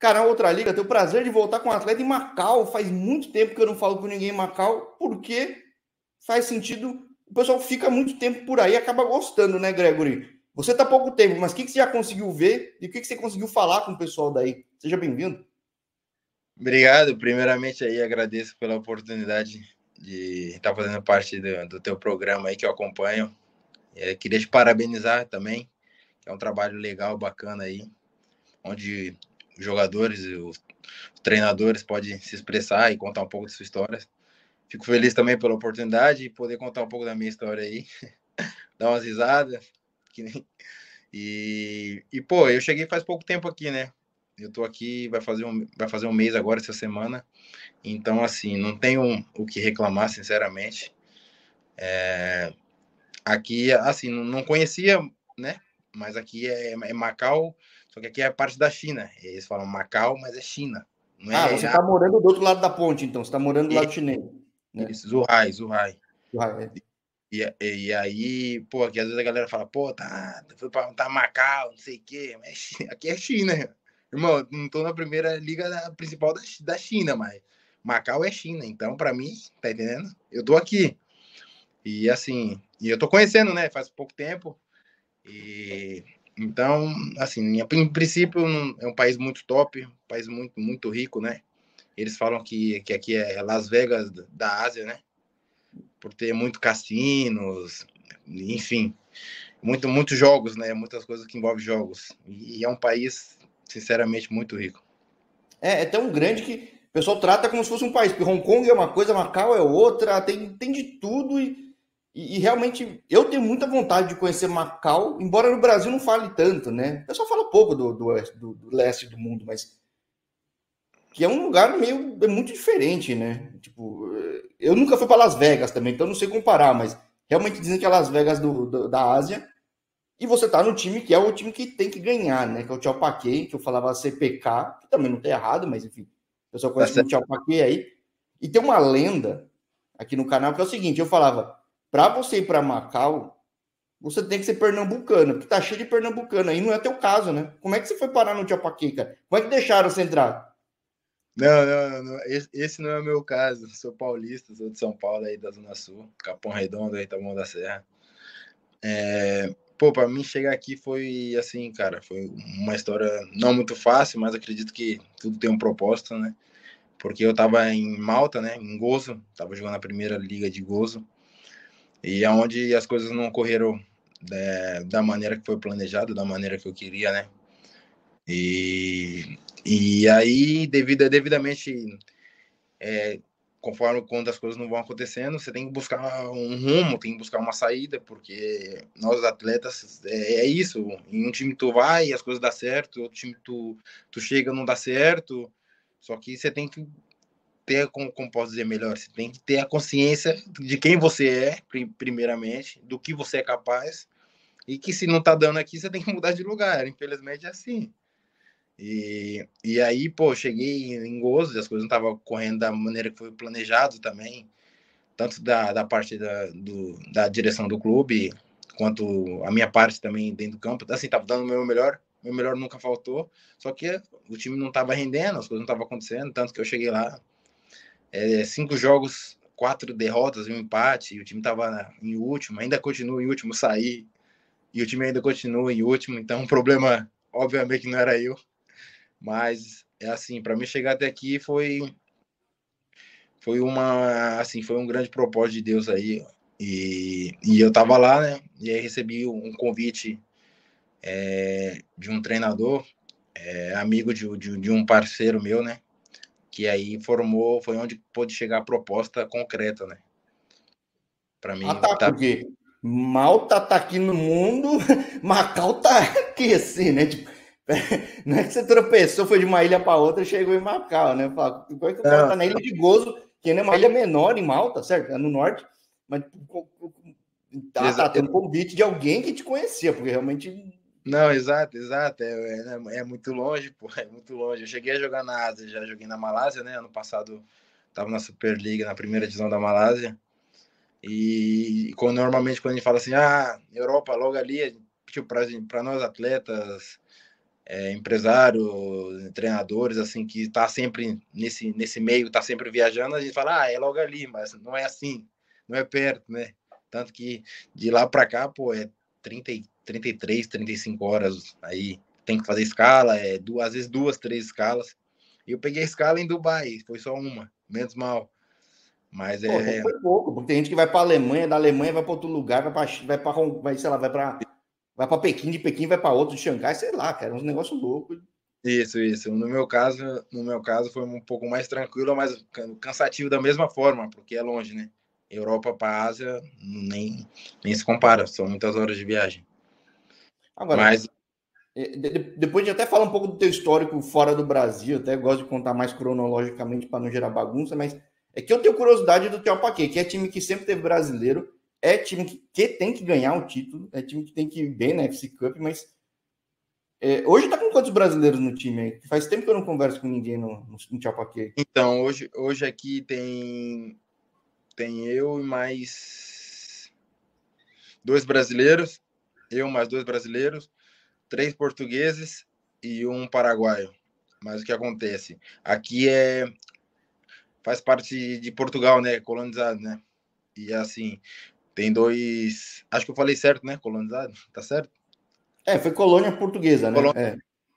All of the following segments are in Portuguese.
Cara, outra liga, tenho o prazer de voltar com um atleta em Macau. Faz muito tempo que eu não falo com ninguém em Macau, porque faz sentido. O pessoal fica muito tempo por aí e acaba gostando, né, Gregory? Você está há pouco tempo, mas o que você já conseguiu ver e o que você conseguiu falar com o pessoal daí? Seja bem-vindo. Obrigado. Primeiramente aí agradeço pela oportunidade de estar fazendo parte do teu programa aí que eu acompanho. Queria te parabenizar também, que é um trabalho legal, bacana aí, onde os jogadores e os treinadores podem se expressar e contar um pouco de sua história. Fico feliz também pela oportunidade de poder contar um pouco da minha história aí, dar umas risadas. Pô, eu cheguei faz pouco tempo aqui, né? Eu tô aqui, vai fazer um mês agora, essa semana. Então, assim, não tenho o que reclamar, sinceramente. Aqui, assim, não conhecia, né? Mas aqui é Macau, só que aqui é parte da China. Eles falam Macau, mas é China. Não Ah, é você está morando do outro lado da ponte, então. Você está morando do lado chinês, né? isso, Zhuhai, Zhuhai. Ah, E aí, pô, aqui às vezes a galera fala, pô, foi pra Macau, não sei o quê, mas aqui é China. Irmão, não tô na primeira liga principal da China, mas Macau é China, então pra mim, tá entendendo? Eu tô aqui. E assim, e eu tô conhecendo, né, faz pouco tempo. E então, assim, em princípio é um país muito top, um país muito, muito rico, né? Eles falam que aqui é Las Vegas da Ásia, né? Por ter muito cassinos, enfim, muitos jogos, né? Muitas coisas que envolvem jogos. E é um país, sinceramente, muito rico. é tão grande que o pessoal trata como se fosse um país, porque Hong Kong é uma coisa, Macau é outra, tem de tudo e realmente eu tenho muita vontade de conhecer Macau, embora no Brasil não fale tanto, né? O pessoal fala pouco do leste do mundo, mas que é um lugar meio é muito diferente, né? Tipo, eu nunca fui para Las Vegas também, então não sei comparar, mas realmente dizem que é Las Vegas da Ásia. E você tá no time que é o time que tem que ganhar, né? Que é o Tchau Paquet, que eu falava CPK, que também não tá errado, mas enfim, o pessoal Tá conhece como certo? Tchau Paquet aí. E tem uma lenda aqui no canal que é o seguinte: eu falava, para você ir para Macau, você tem que ser pernambucano, porque tá cheio de pernambucano aí, não é teu caso, né? Como é que você foi parar no Tchau Paquet, cara? Como é que deixaram você entrar? Não. Esse não é o meu caso. Sou paulista, sou de São Paulo, aí da Zona Sul, Capão Redondo, aí Taboão da Serra. Pô, pra mim chegar aqui foi assim, cara, foi uma história não muito fácil, mas acredito que tudo tem um propósito, né? Porque eu tava em Malta, né, em Gozo, tava jogando a primeira liga de Gozo, e aonde as coisas não ocorreram da maneira que foi planejado, da maneira que eu queria, né? E aí, devidamente, conforme quando as coisas não vão acontecendo, você tem que buscar um rumo, tem que buscar uma saída, porque nós atletas é isso. Em um time tu vai e as coisas dão certo, outro time tu chega não dá certo. Só que você tem que ter, como posso dizer melhor, você tem que ter a consciência de quem você é, primeiramente, do que você é capaz, e que se não tá dando aqui, você tem que mudar de lugar. Infelizmente é assim. E aí, pô, cheguei em Gozo, as coisas não estavam correndo da maneira que foi planejado também, tanto da parte da direção do clube, quanto a minha parte também dentro do campo. Assim, tava dando o meu melhor nunca faltou, só que o time não tava rendendo, as coisas não estavam acontecendo, tanto que eu cheguei lá, 5 jogos, 4 derrotas e um empate, e o time tava em último, ainda continua em último, sair, e o time ainda continua em último, então o problema, obviamente, não era eu. Mas é assim, para mim chegar até aqui foi um grande propósito de Deus aí. E eu tava lá, né? E aí recebi um convite de um treinador, amigo de um parceiro meu, né? Que aí foi onde pôde chegar a proposta concreta, né? Para Ah, mim, tá, tá. porque Malta tá aqui no mundo, Macau tá aqui, assim, né? Tipo, não é que você tropeçou, foi de uma ilha para outra e chegou em Macau, né? Igual que o cara Não, tá na ilha de Gozo, que é uma ilha menor em Malta, certo? É no norte, mas tá, tem um convite de alguém que te conhecia, porque realmente. não, exato. É muito longe, pô, é muito longe. Eu cheguei a jogar na Ásia, já joguei na Malásia, né? Ano passado estava na Superliga, na primeira divisão da Malásia. E normalmente quando a gente fala assim, Europa, logo ali, tipo, para nós atletas, empresário, treinadores, assim, que tá sempre nesse meio, tá sempre viajando, a gente fala, é logo ali, mas não é assim, não é perto, né? Tanto que de lá para cá, pô, é 33, 35 horas, aí tem que fazer escala, às vezes 2, 3 escalas. E eu peguei a escala em Dubai, foi só uma, menos mal. Mas Pô, até que foi pouco, porque tem gente que vai para a Alemanha, da Alemanha vai para outro lugar, sei lá, vai para Pequim, de Pequim vai para outro, de Xangai, sei lá, cara, uns negócios loucos. Isso. No meu caso foi um pouco mais tranquilo, mas cansativo da mesma forma, porque é longe, né? Europa para Ásia nem se compara, são muitas horas de viagem. Agora, Mas depois de até falar um pouco do teu histórico fora do Brasil, até gosto de contar mais cronologicamente para não gerar bagunça, mas é que eu tenho curiosidade do Teopaquê, que é time que sempre teve brasileiro, é time que tem que ganhar um título, é time que tem que ir bem na FC Cup, mas hoje tá com quantos brasileiros no time aí? Faz tempo que eu não converso com ninguém no Teopaquê. então, hoje aqui tem eu e mais 2 brasileiros, eu mais 2 brasileiros, 3 portugueses e um paraguaio. Mas o que acontece? Aqui faz parte de Portugal, né? Colonizado, né? E assim, tem dois. Acho que eu falei certo, né? Colonizado, tá certo? Foi colônia portuguesa, né? Colonizado.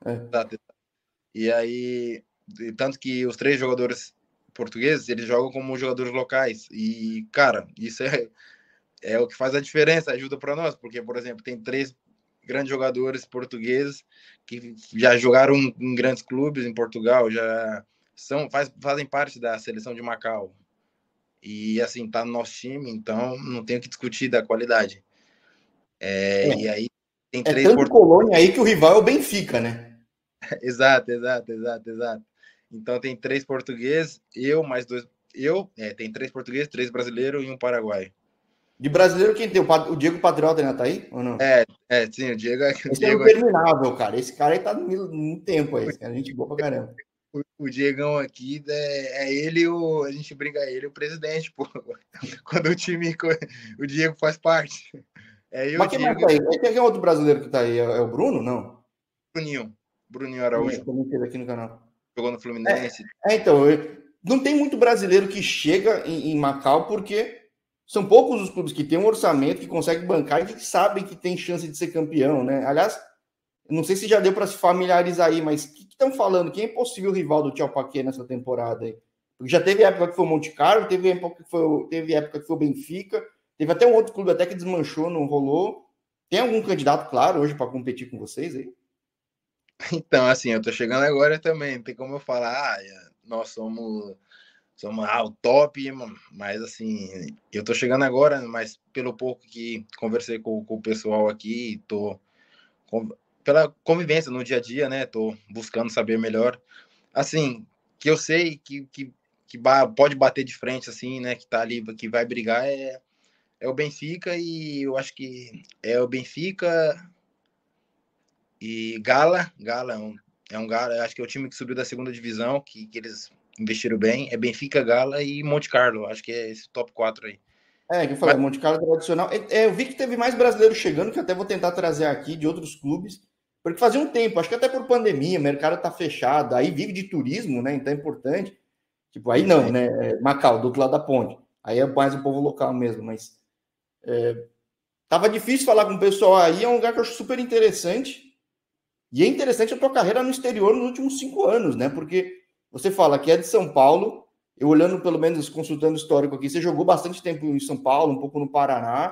E aí, tanto que os 3 jogadores portugueses, eles jogam como jogadores locais. E, cara, isso é o que faz a diferença, ajuda para nós, porque, por exemplo, tem 3 grandes jogadores portugueses que já jogaram em grandes clubes em Portugal, já fazem parte da seleção de Macau. E, assim, tá no nosso time, então não tem o que discutir da qualidade. E aí tem É três tanto colônia aí que o rival é o Benfica, né? exato. Então tem 3 portugueses, eu mais 2. Tem 3 portugueses, 3 brasileiros e um paraguaio. De brasileiro, quem tem? O Diego Patriota ainda tá aí ou não? Sim, o Diego, o Esse é o Diego, interminável, cara. Esse cara aí tá no tempo aí. Esse cara é gente boa pra caramba. o Diegão aqui a gente brinca ele, o presidente, pô. Quando o Diego faz parte. É eu, o Mas quem mais Diego e tá o aí? Quem é outro brasileiro que tá aí? É o Bruno? Não. Bruninho. Bruninho Araújo. Também teve aqui no canal. Jogou no Fluminense. Então, não tem muito brasileiro que chega em Macau porque são poucos os clubes que têm um orçamento, que conseguem bancar e que sabem que tem chance de ser campeão, né? Aliás, não sei se já deu para se familiarizar aí, mas o que estão falando? Quem é possível rival do Tchau Paquet nessa temporada aí? Porque já teve época que foi o Monte Carlo, teve época que foi o Benfica, teve até um outro clube até que desmanchou, não rolou. Tem algum candidato, claro, hoje para competir com vocês aí? Então, assim, eu tô chegando agora também, não tem como eu falar, nós somos o top, mas assim, eu tô chegando agora, mas pelo pouco que conversei com o pessoal aqui, pela convivência no dia a dia, né? Tô buscando saber melhor. Assim, que eu sei que pode bater de frente, assim, né? Que tá ali, que vai brigar é o Benfica, e eu acho que é o Benfica e Gala é um Gala, acho que é o time que subiu da segunda divisão, que eles investiram bem, é Benfica, Gala e Monte Carlo, acho que é esse top 4 aí. Que eu Mas, falei, Monte Carlo tradicional. Eu vi que teve mais brasileiros chegando, que até vou tentar trazer aqui de outros clubes, porque fazia um tempo, acho que até por pandemia, o mercado tá fechado, aí vive de turismo, né? Então é importante. Tipo, aí isso, não, né? Macau, do outro lado da ponte. Aí é mais o povo local mesmo, mas tava difícil falar com o pessoal aí, é um lugar que eu acho super interessante. E é interessante a tua carreira no exterior nos últimos 5 anos, né? Porque você fala que é de São Paulo, eu olhando pelo menos, consultando o histórico aqui, você jogou bastante tempo em São Paulo, um pouco no Paraná.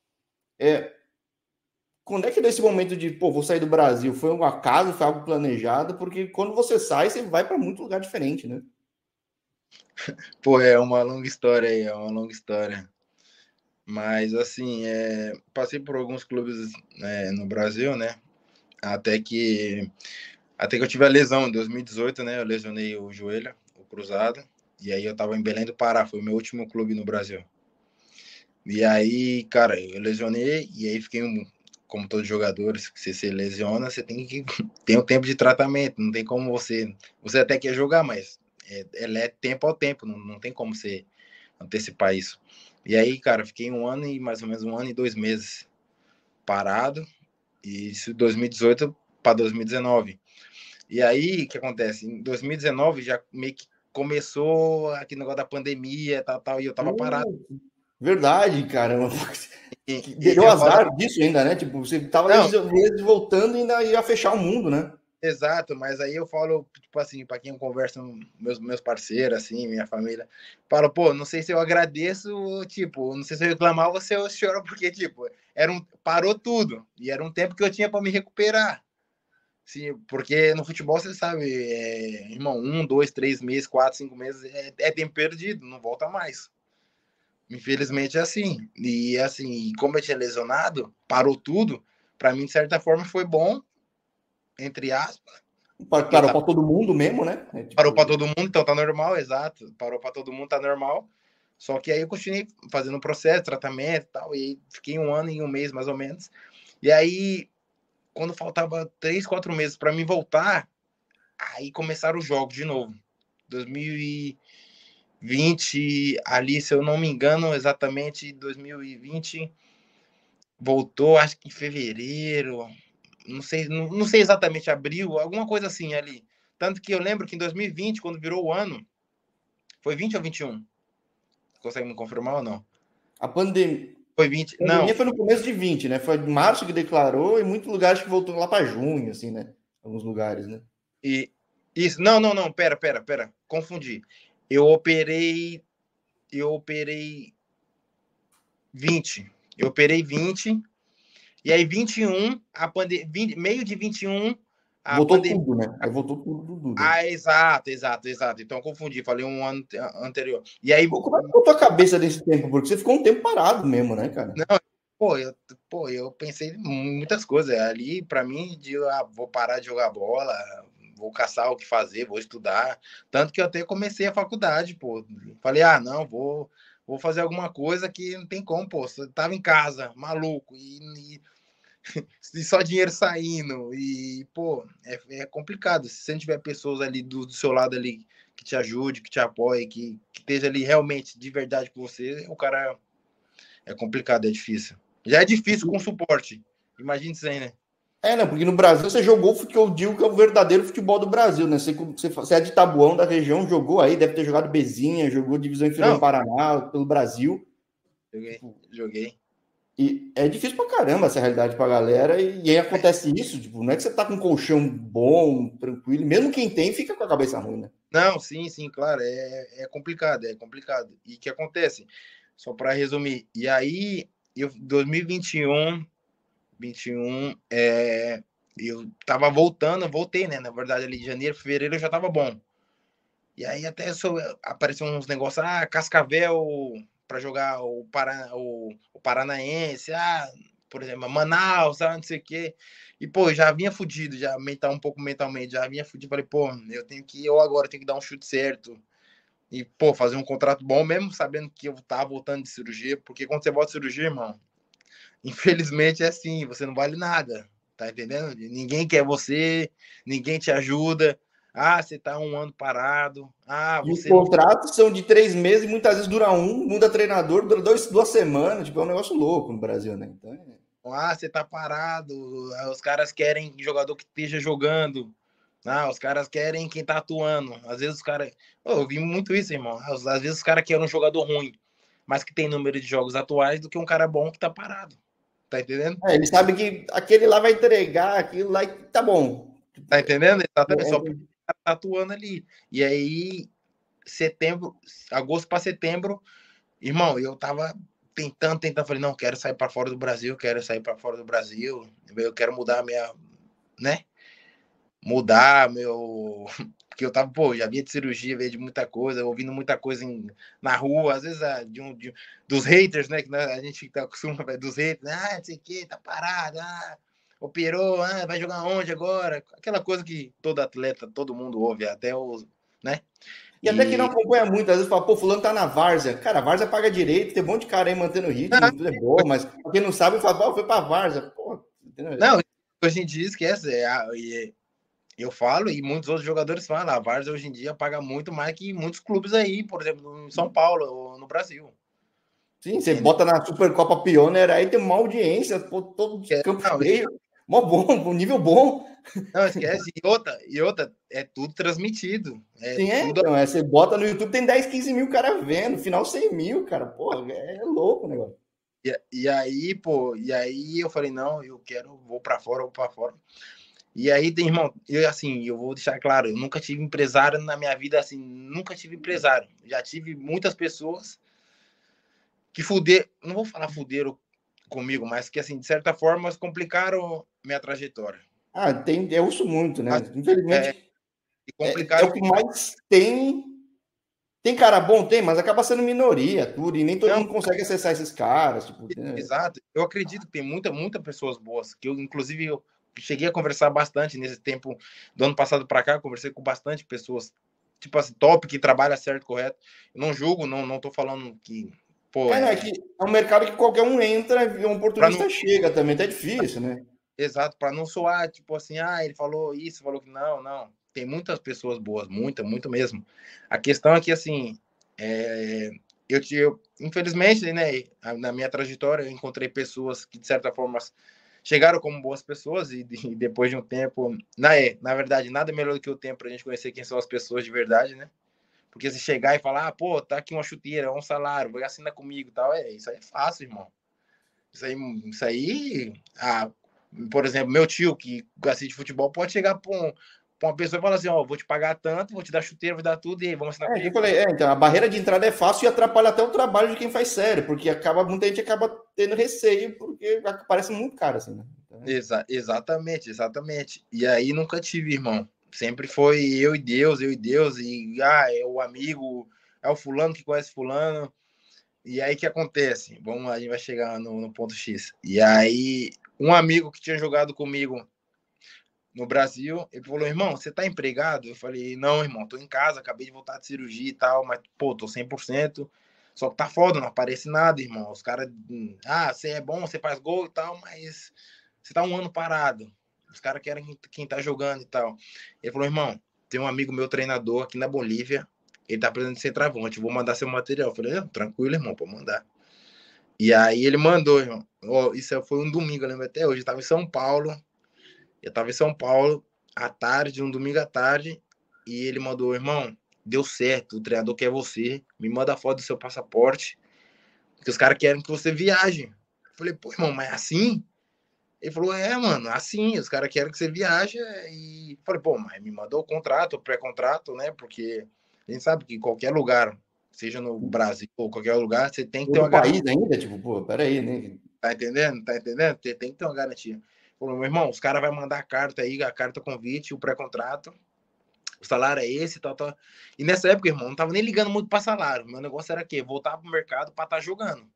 Quando é que desse momento de, pô, vou sair do Brasil? Foi um acaso, foi algo planejado? Porque quando você sai, você vai para muito lugar diferente, né? pô, é uma longa história aí, é uma longa história. Mas, assim, passei por alguns clubes, né, no Brasil, né? Até que, até que eu tive a lesão em 2018, né? Eu lesionei o joelho, o cruzado. E aí eu tava em Belém do Pará, foi o meu último clube no Brasil. E aí, cara, eu lesionei e aí fiquei como todos os jogadores, que você se lesiona, você tem que ter um tempo de tratamento, não tem como você até quer jogar, mas é tempo ao tempo, não tem como você antecipar isso. E aí, cara, fiquei mais ou menos 1 ano e 2 meses parado, e isso de 2018 para 2019. E aí, o que acontece? Em 2019 já meio que começou aquele negócio da pandemia, tal, e eu tava parado. Verdade, caramba. E Deu eu falo, azar disso ainda, né? Tipo, você tava não, voltando e ainda ia fechar o mundo, né? exato, mas aí eu falo, tipo assim, para quem eu converso, meus parceiros, assim, minha família, falo, pô, não sei se eu agradeço, tipo, não sei se eu reclamar ou se eu choro, porque, tipo, parou tudo, e era um tempo que eu tinha para me recuperar. Sim, porque no futebol, você sabe, irmão, 1, 2, 3 meses, 4, 5 meses é tempo perdido, não volta mais. Infelizmente é assim. E assim, como eu tinha lesionado, parou tudo. Para mim, de certa forma, foi bom, entre aspas, porque eu Parou tava, para todo mundo mesmo, né? parou para Tipo, todo mundo, então tá normal, exato. Parou para todo mundo, tá normal. Só que aí eu continuei fazendo o processo, tratamento e tal, e aí fiquei 1 ano e 1 mês, mais ou menos. E aí, quando faltava 3, 4 meses para mim voltar, aí começaram os jogos de novo. 2020, ali, se eu não me engano, exatamente 2020, voltou, acho que em fevereiro, não sei exatamente, abril, alguma coisa assim ali. Tanto que eu lembro que em 2020, quando virou o ano, foi 20 ou 21? Consegue me confirmar ou não? a pandemia. Foi 20, A não, pandemia foi no começo de 20, né? Foi em março que declarou e muitos lugares que voltou lá para junho, assim, né? Alguns lugares, né? e isso, não, pera, confundi. Eu operei, eu operei 20. Eu operei 20. E aí, 21, meio de 21, a Voltou pandemia. tudo, né? Aí voltou tudo. Ah, exato. Então, confundi, falei um ano anterior. E aí, Como é que ficou a tua cabeça nesse tempo? Porque você ficou um tempo parado mesmo, né, cara? não, pô, eu pensei em muitas coisas. Ali, para mim, vou parar de jogar bola, vou caçar o que fazer, vou estudar. Tanto que eu até comecei a faculdade, pô. Falei, não, vou fazer alguma coisa que não tem como, pô. Você tava em casa, maluco, e só dinheiro saindo. E, pô, é complicado. Se você não tiver pessoas ali do seu lado ali que te ajude, que te apoie, que esteja ali realmente de verdade com você, o cara é complicado, é difícil. Já é difícil com suporte. Imagina isso aí, né? Não, porque no Brasil você jogou o que eu digo que é o verdadeiro futebol do Brasil, né? Você é de Tabuão da região, jogou aí, deve ter jogado Bezinha, jogou divisão inferior no Não, Paraná, pelo Brasil. joguei. E é difícil pra caramba essa realidade pra galera, e aí acontece isso, tipo, não é que você tá com um colchão bom, tranquilo, e mesmo quem tem fica com a cabeça ruim, né? Não, sim, claro, é complicado, é complicado. E o que acontece? Só para resumir, e aí, 2021, eu tava voltei, né? Na verdade, ali de janeiro, fevereiro eu já tava bom. E aí até apareceu uns negócios, Cascavel para jogar o Paranaense, por exemplo, Manaus, não sei o quê. E, pô, já vinha fudido, um pouco mentalmente, já vinha fudido. Falei, pô, eu agora tenho que dar um chute certo. E, pô, fazer um contrato bom, mesmo sabendo que eu tava voltando de cirurgia, porque quando você volta de cirurgia, irmão, infelizmente é assim, você não vale nada, tá entendendo? Ninguém quer você, ninguém te ajuda. Você tá 1 ano parado. E os Você não. contratos são de 3 meses, muitas vezes dura muda treinador, dura 2 semanas, tipo, é um negócio louco no Brasil, né? Então, Você tá parado. Os caras querem jogador que esteja jogando. Os caras querem quem tá atuando. Às vezes os caras. Eu vi muito isso, irmão. Às vezes os caras querem um jogador ruim, mas que tem número de jogos atuais do que um cara bom que tá parado. Tá entendendo? ele sabe que aquele lá vai entregar, aquilo lá e tá bom. Tá Tipo, entendendo? Exatamente. Só porque tá atuando ali. E aí, agosto para setembro, irmão, eu tava tentando, falei, não, quero sair para fora do Brasil, eu quero mudar minha, né? Mudar meu. Porque eu tava, pô, já via de cirurgia, via de muita coisa, ouvindo muita coisa na rua, às vezes dos haters, né? Que a gente tá acostumado dos haters, não sei o que, tá parado, operou, vai jogar onde agora? Aquela coisa que todo atleta, todo mundo ouve, até os, né? e até que não E. acompanha muito, às vezes fala, pô, fulano tá na várzea. Cara, a várzea paga direito, tem um monte de cara aí mantendo o ritmo, tudo é bom, mas pra quem não sabe, fala, pô, foi pra várzea. Pô, entendeu? Não, hoje em dia esquece. Eu falo, e muitos outros jogadores falam, a Várzea hoje em dia paga muito mais que muitos clubes aí, por exemplo, em São Paulo ou no Brasil. Sim, você Entendeu? bota na Supercopa Pioneer, aí tem uma audiência, pô, todo campo Não, cheio. Mó bom, um nível bom. Não, esquece. E outra, é tudo transmitido. É Sim, tudo. então, você bota no YouTube, tem 10, 15 mil cara vendo, final 100 mil, cara, porra, é louco o negócio. E aí, pô, e aí eu falei, não, eu quero, vou pra fora, vou pra fora. E aí, irmão, eu assim, eu vou deixar claro, eu nunca tive empresário na minha vida, assim, nunca tive empresário. Já tive muitas pessoas que fuderam, não vou falar fuderam comigo, mas que, assim, de certa forma, complicaram minha trajetória. Ah, tem, eu uso muito, né? Mas, Infelizmente, e é complicaram. o que mais tem. Tem cara bom, tem, mas acaba sendo minoria, tudo, e nem todo Não, mundo consegue acessar esses caras, tipo, né? exato. Eu acredito que tem muita pessoas boas, que eu, inclusive, eu cheguei a conversar bastante nesse tempo do ano passado para cá, conversei com bastante pessoas, tipo assim, top, que trabalha certo, correto. Eu não julgo, não tô falando que, pô, Não, é que é um mercado que qualquer um entra e um para não, oportunista chega também, tá difícil, né? exato, para não soar, tipo assim, ah, ele falou isso, falou que não. Tem muitas pessoas boas, muito mesmo. A questão é que, assim, é, infelizmente, né, na minha trajetória, eu encontrei pessoas que, de certa forma, chegaram como boas pessoas e depois de um tempo, na verdade, nada melhor do que o tempo para a gente conhecer quem são as pessoas de verdade, né? Porque se chegar e falar, ah, pô, tá aqui uma chuteira, um salário, vai assinar comigo e tal, isso aí é fácil, irmão. Isso aí por exemplo, meu tio que assiste futebol pode chegar pra uma pessoa e falar assim, ó, vou te pagar tanto, vou te dar chuteira, vou dar tudo e aí, vamos assinar É, que eu comigo? falei, então, a barreira de entrada é fácil e atrapalha até o trabalho de quem faz sério, porque muita gente acaba tendo receio, porque parece muito caro, assim, né? Então, Exatamente. E aí nunca tive, irmão. Sempre foi eu e Deus, e é o amigo, é o fulano que conhece fulano. E aí o que acontece? Vamos lá, a gente vai chegar no ponto X. E aí, um amigo que tinha jogado comigo no Brasil, ele falou, irmão, você tá empregado? Eu falei, não, irmão, tô em casa, acabei de voltar de cirurgia e tal, mas, pô, tô 100%. Só que tá foda, não aparece nada, irmão. Os caras, você é bom, você faz gol e tal, mas você tá um ano parado. Os caras querem quem tá jogando e tal. Ele falou, irmão, tem um amigo meu treinador aqui na Bolívia, ele tá precisando de centroavante, vou mandar seu material. Eu falei, tranquilo, irmão, pode mandar. E aí ele mandou, irmão. Isso foi um domingo, eu lembro até hoje. Eu tava em São Paulo, à tarde, um domingo à tarde, e ele mandou, irmão, deu certo, o treinador quer você, me manda a foto do seu passaporte, porque os caras querem que você viaje. Eu falei, pô, irmão, mas é assim? Ele falou, mano, assim, os caras querem que você viaje, e falei, pô, mas me mandou o contrato, o pré-contrato, né, porque a gente sabe que qualquer lugar, seja no Brasil ou qualquer lugar, você tem que ter outro uma garantia. país ainda, tipo, pô, peraí, né? Tá entendendo? Tá entendendo? Tem que ter uma garantia. Falou, meu irmão, os caras vão mandar a carta aí, a carta convite, o pré-contrato. O salário é esse, tal. E nessa época, irmão, não tava nem ligando muito para salário. Meu negócio era quê? Voltar pro mercado para estar jogando.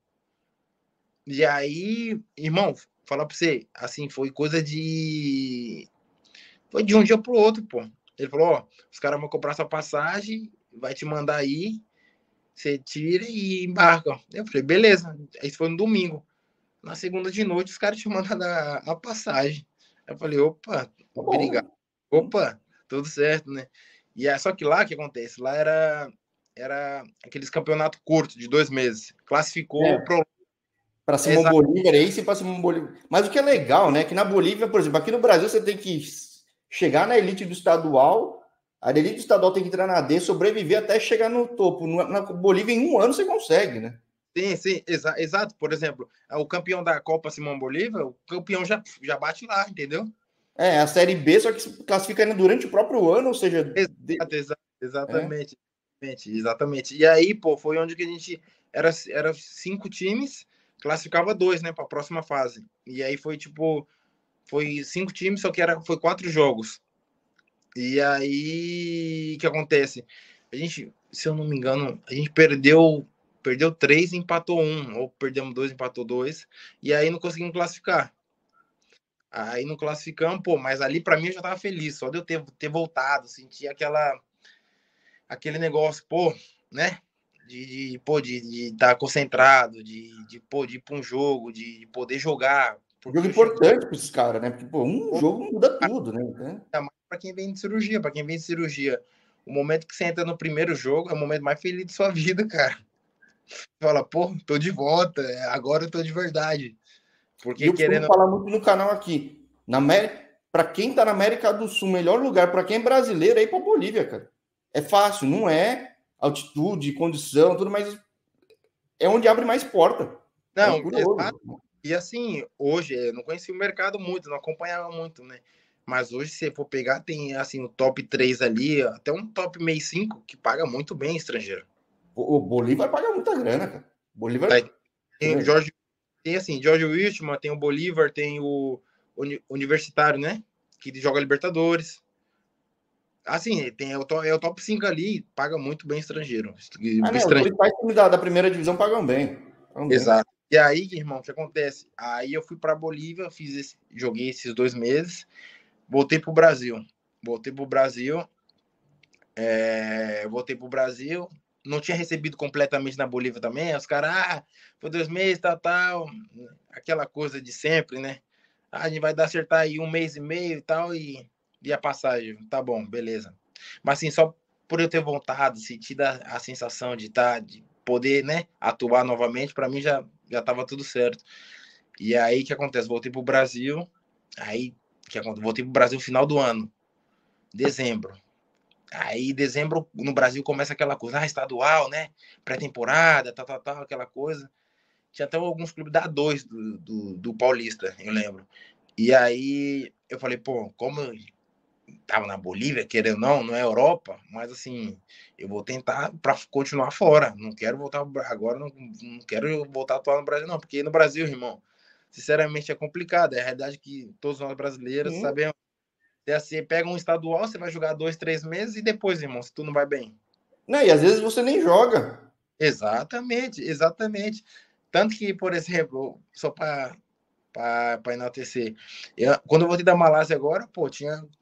E aí, irmão, falar para você, assim, foi coisa de. Foi de um dia pro outro, pô. Ele falou: ó, os caras vão comprar sua passagem, vai te mandar aí, você tira e embarca. Eu falei: beleza. Isso foi no domingo. Na segunda de noite, os caras tinham mandado a passagem. Eu falei, opa, Tá obrigado. bom. Opa, tudo certo, né? E é só que lá, o que acontece? Lá era aqueles campeonatos curtos, de 2 meses. Classificou É, pro... para Simão Bolívar, é isso e para Simão Bolívar. Mas o que é legal, né? Que na Bolívia, por exemplo, aqui no Brasil você tem que chegar na elite do estadual, a elite do estadual tem que entrar na D, sobreviver até chegar no topo. Na Bolívia, em um ano, você consegue, né? Sim, exato. Por exemplo, o campeão da Copa Simão Bolívar, o campeão já bate lá, entendeu? É, a Série B, só que se classifica ainda durante o próprio ano, ou seja, é. Exatamente. E aí, pô, foi onde que a gente era 5 times, classificava 2, né, para a próxima fase. E aí foi tipo, foi 5 times, só que foi 4 jogos. E aí, o que acontece? A gente, se eu não me engano, a gente perdeu 3, empatou 1, ou perdemos 2, empatou 2, e aí não conseguimos classificar. Aí não classificamos, pô, mas ali para mim eu já tava feliz, só de eu ter voltado, sentir aquele negócio, pô, né? De estar concentrado, pô, de ir para um jogo, de poder jogar. Porque Jogo eu cheguei importante para esses caras, né? Porque, pô, um jogo muda tudo, né? para quem vem de cirurgia, o momento que você entra no primeiro jogo é o momento mais feliz de sua vida, cara. Você fala, pô, tô de volta, agora eu tô de verdade. E Porque eu costumo querendo. falar muito no canal aqui. Para quem tá na América do Sul, o melhor lugar para quem é brasileiro é ir para Bolívia, cara. É fácil, não é altitude, condição, tudo, mas é onde abre mais porta. É Não, exato. curioso. E assim, hoje, eu não conhecia o mercado muito, não acompanhava muito, né? Mas hoje, se for pegar, tem assim o top 3 ali, até um top meio 5 que paga muito bem estrangeiro. O Bolívar paga muita grana, cara. Tá? Bolívar. Tem o Jorge, tem assim, Jorge Wilstermann, tem o Bolívar, tem o Universitário, né? Que joga Libertadores. Assim, tem é o top 5 ali, paga muito bem estrangeiro. Ah, né? Os Estrangeiro. principais times da primeira divisão pagam bem. Pagam bem. Exato. E aí, irmão, o que acontece? Aí eu fui para Bolívia, joguei esses 2 meses, voltei pro Brasil. Voltei pro Brasil, voltei pro Brasil. Não tinha recebido completamente na Bolívia também. Os caras, foi 2 meses, tal. Aquela coisa de sempre, né? A gente vai dar acertar aí 1 mês e meio e tal, e a passagem. Tá bom, beleza. Mas assim, só por eu ter vontade, sentir a sensação de poder, né, atuar novamente, para mim já tava tudo certo. E aí, o que acontece? Voltei pro Brasil, aí, voltei pro Brasil no final do ano, dezembro. Aí, dezembro, no Brasil, começa aquela coisa, estadual, né? Pré-temporada, tal, aquela coisa. Tinha até alguns clubes da A2 do Paulista, eu lembro. E aí, eu falei, pô, como eu tava na Bolívia, querendo ou não, não é Europa, mas assim, eu vou tentar para continuar fora. Não quero voltar agora, não quero voltar a atuar no Brasil, não, porque no Brasil, irmão, sinceramente é complicado. É a realidade que todos nós brasileiros Sim. sabemos. Você pega um estadual, você vai jogar 2, 3 meses e depois, irmão, se tu não vai bem. Não, e às vezes você nem joga. Exatamente, exatamente. Tanto que, por exemplo, só para enaltecer, quando eu voltei da Malásia agora, pô,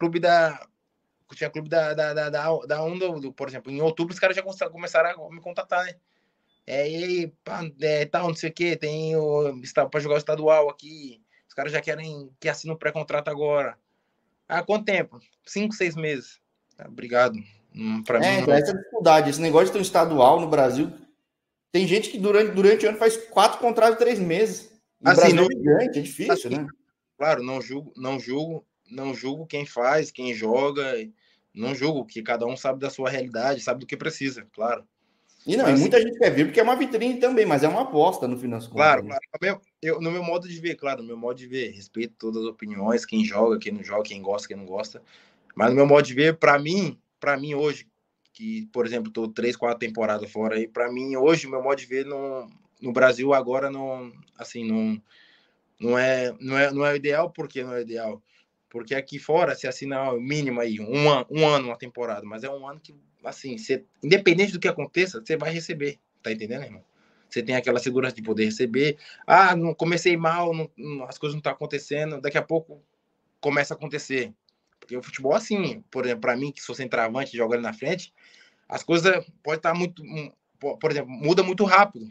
tinha clube da onda, por exemplo, em outubro os caras já começaram a me contatar, né? E aí, pá, tal, não sei o que, tem para jogar o estadual aqui, os caras já querem que assine um pré-contrato agora. Quanto tempo? 5, 6 meses. Obrigado. Para mim Então, não. essa é a dificuldade. Esse negócio de ter um estadual no Brasil. Tem gente que durante o ano faz 4 contratos de 3 meses. E o Assim, Brasil não, é gigante, é difícil, assim, né? claro, não julgo quem faz, quem joga, não julgo que cada um sabe da sua realidade, sabe do que precisa, claro. E Mas assim, muita gente quer vir porque é uma vitrine também, mas é uma aposta no fim das contas, claro, né? claro. No meu modo de ver, claro, no meu modo de ver, respeito todas as opiniões, quem joga, quem não joga, quem gosta, quem não gosta. Mas no meu modo de ver, para mim hoje, que, por exemplo, tô 3, 4 temporadas fora aí, para mim hoje, o meu modo de ver no Brasil agora não, assim, não é o ideal, porque não é o ideal. Porque aqui fora se assina o mínimo aí, um ano uma temporada, mas é um ano que, assim, independente do que aconteça, você vai receber, tá entendendo, irmão? Você tem aquela segurança de poder receber. Não comecei mal, as coisas não estão acontecendo, daqui a pouco começa a acontecer. Porque o futebol, assim, por exemplo, para mim, que sou centroavante, jogo ali na frente, as coisas podem estar muito. Por exemplo, muda muito rápido.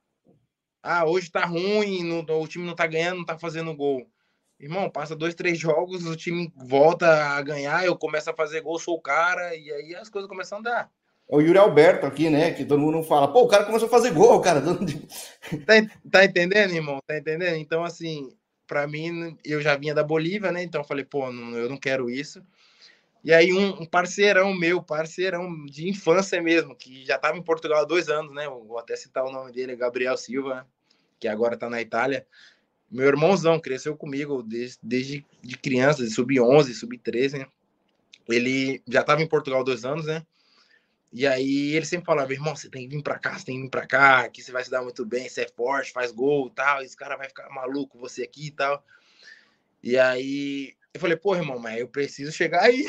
Hoje tá ruim, o time não tá ganhando, não tá fazendo gol. Irmão, passa 2, 3 jogos, o time volta a ganhar, eu começo a fazer gol, sou o cara, e aí as coisas começam a andar. É o Yuri Alberto aqui, né? Que todo mundo fala, pô, o cara começou a fazer gol, cara. Tá, tá entendendo, irmão? Tá entendendo? Então, assim, para mim, eu já vinha da Bolívia, né? Então, eu falei, pô, eu não quero isso. E aí, um parceirão meu, parceirão de infância mesmo, que já estava em Portugal há 2 anos, né? Vou até citar o nome dele, Gabriel Silva, que agora está na Itália. Meu irmãozão cresceu comigo desde de criança, de sub-11, sub-13, né? Ele já estava em Portugal há 2 anos, né? E aí ele sempre falava, irmão, você tem que vir pra cá, você tem que vir pra cá, aqui você vai se dar muito bem, você é forte, faz gol e tal, esse cara vai ficar maluco, você aqui e tal. E aí eu falei, pô, irmão, mas eu preciso chegar aí.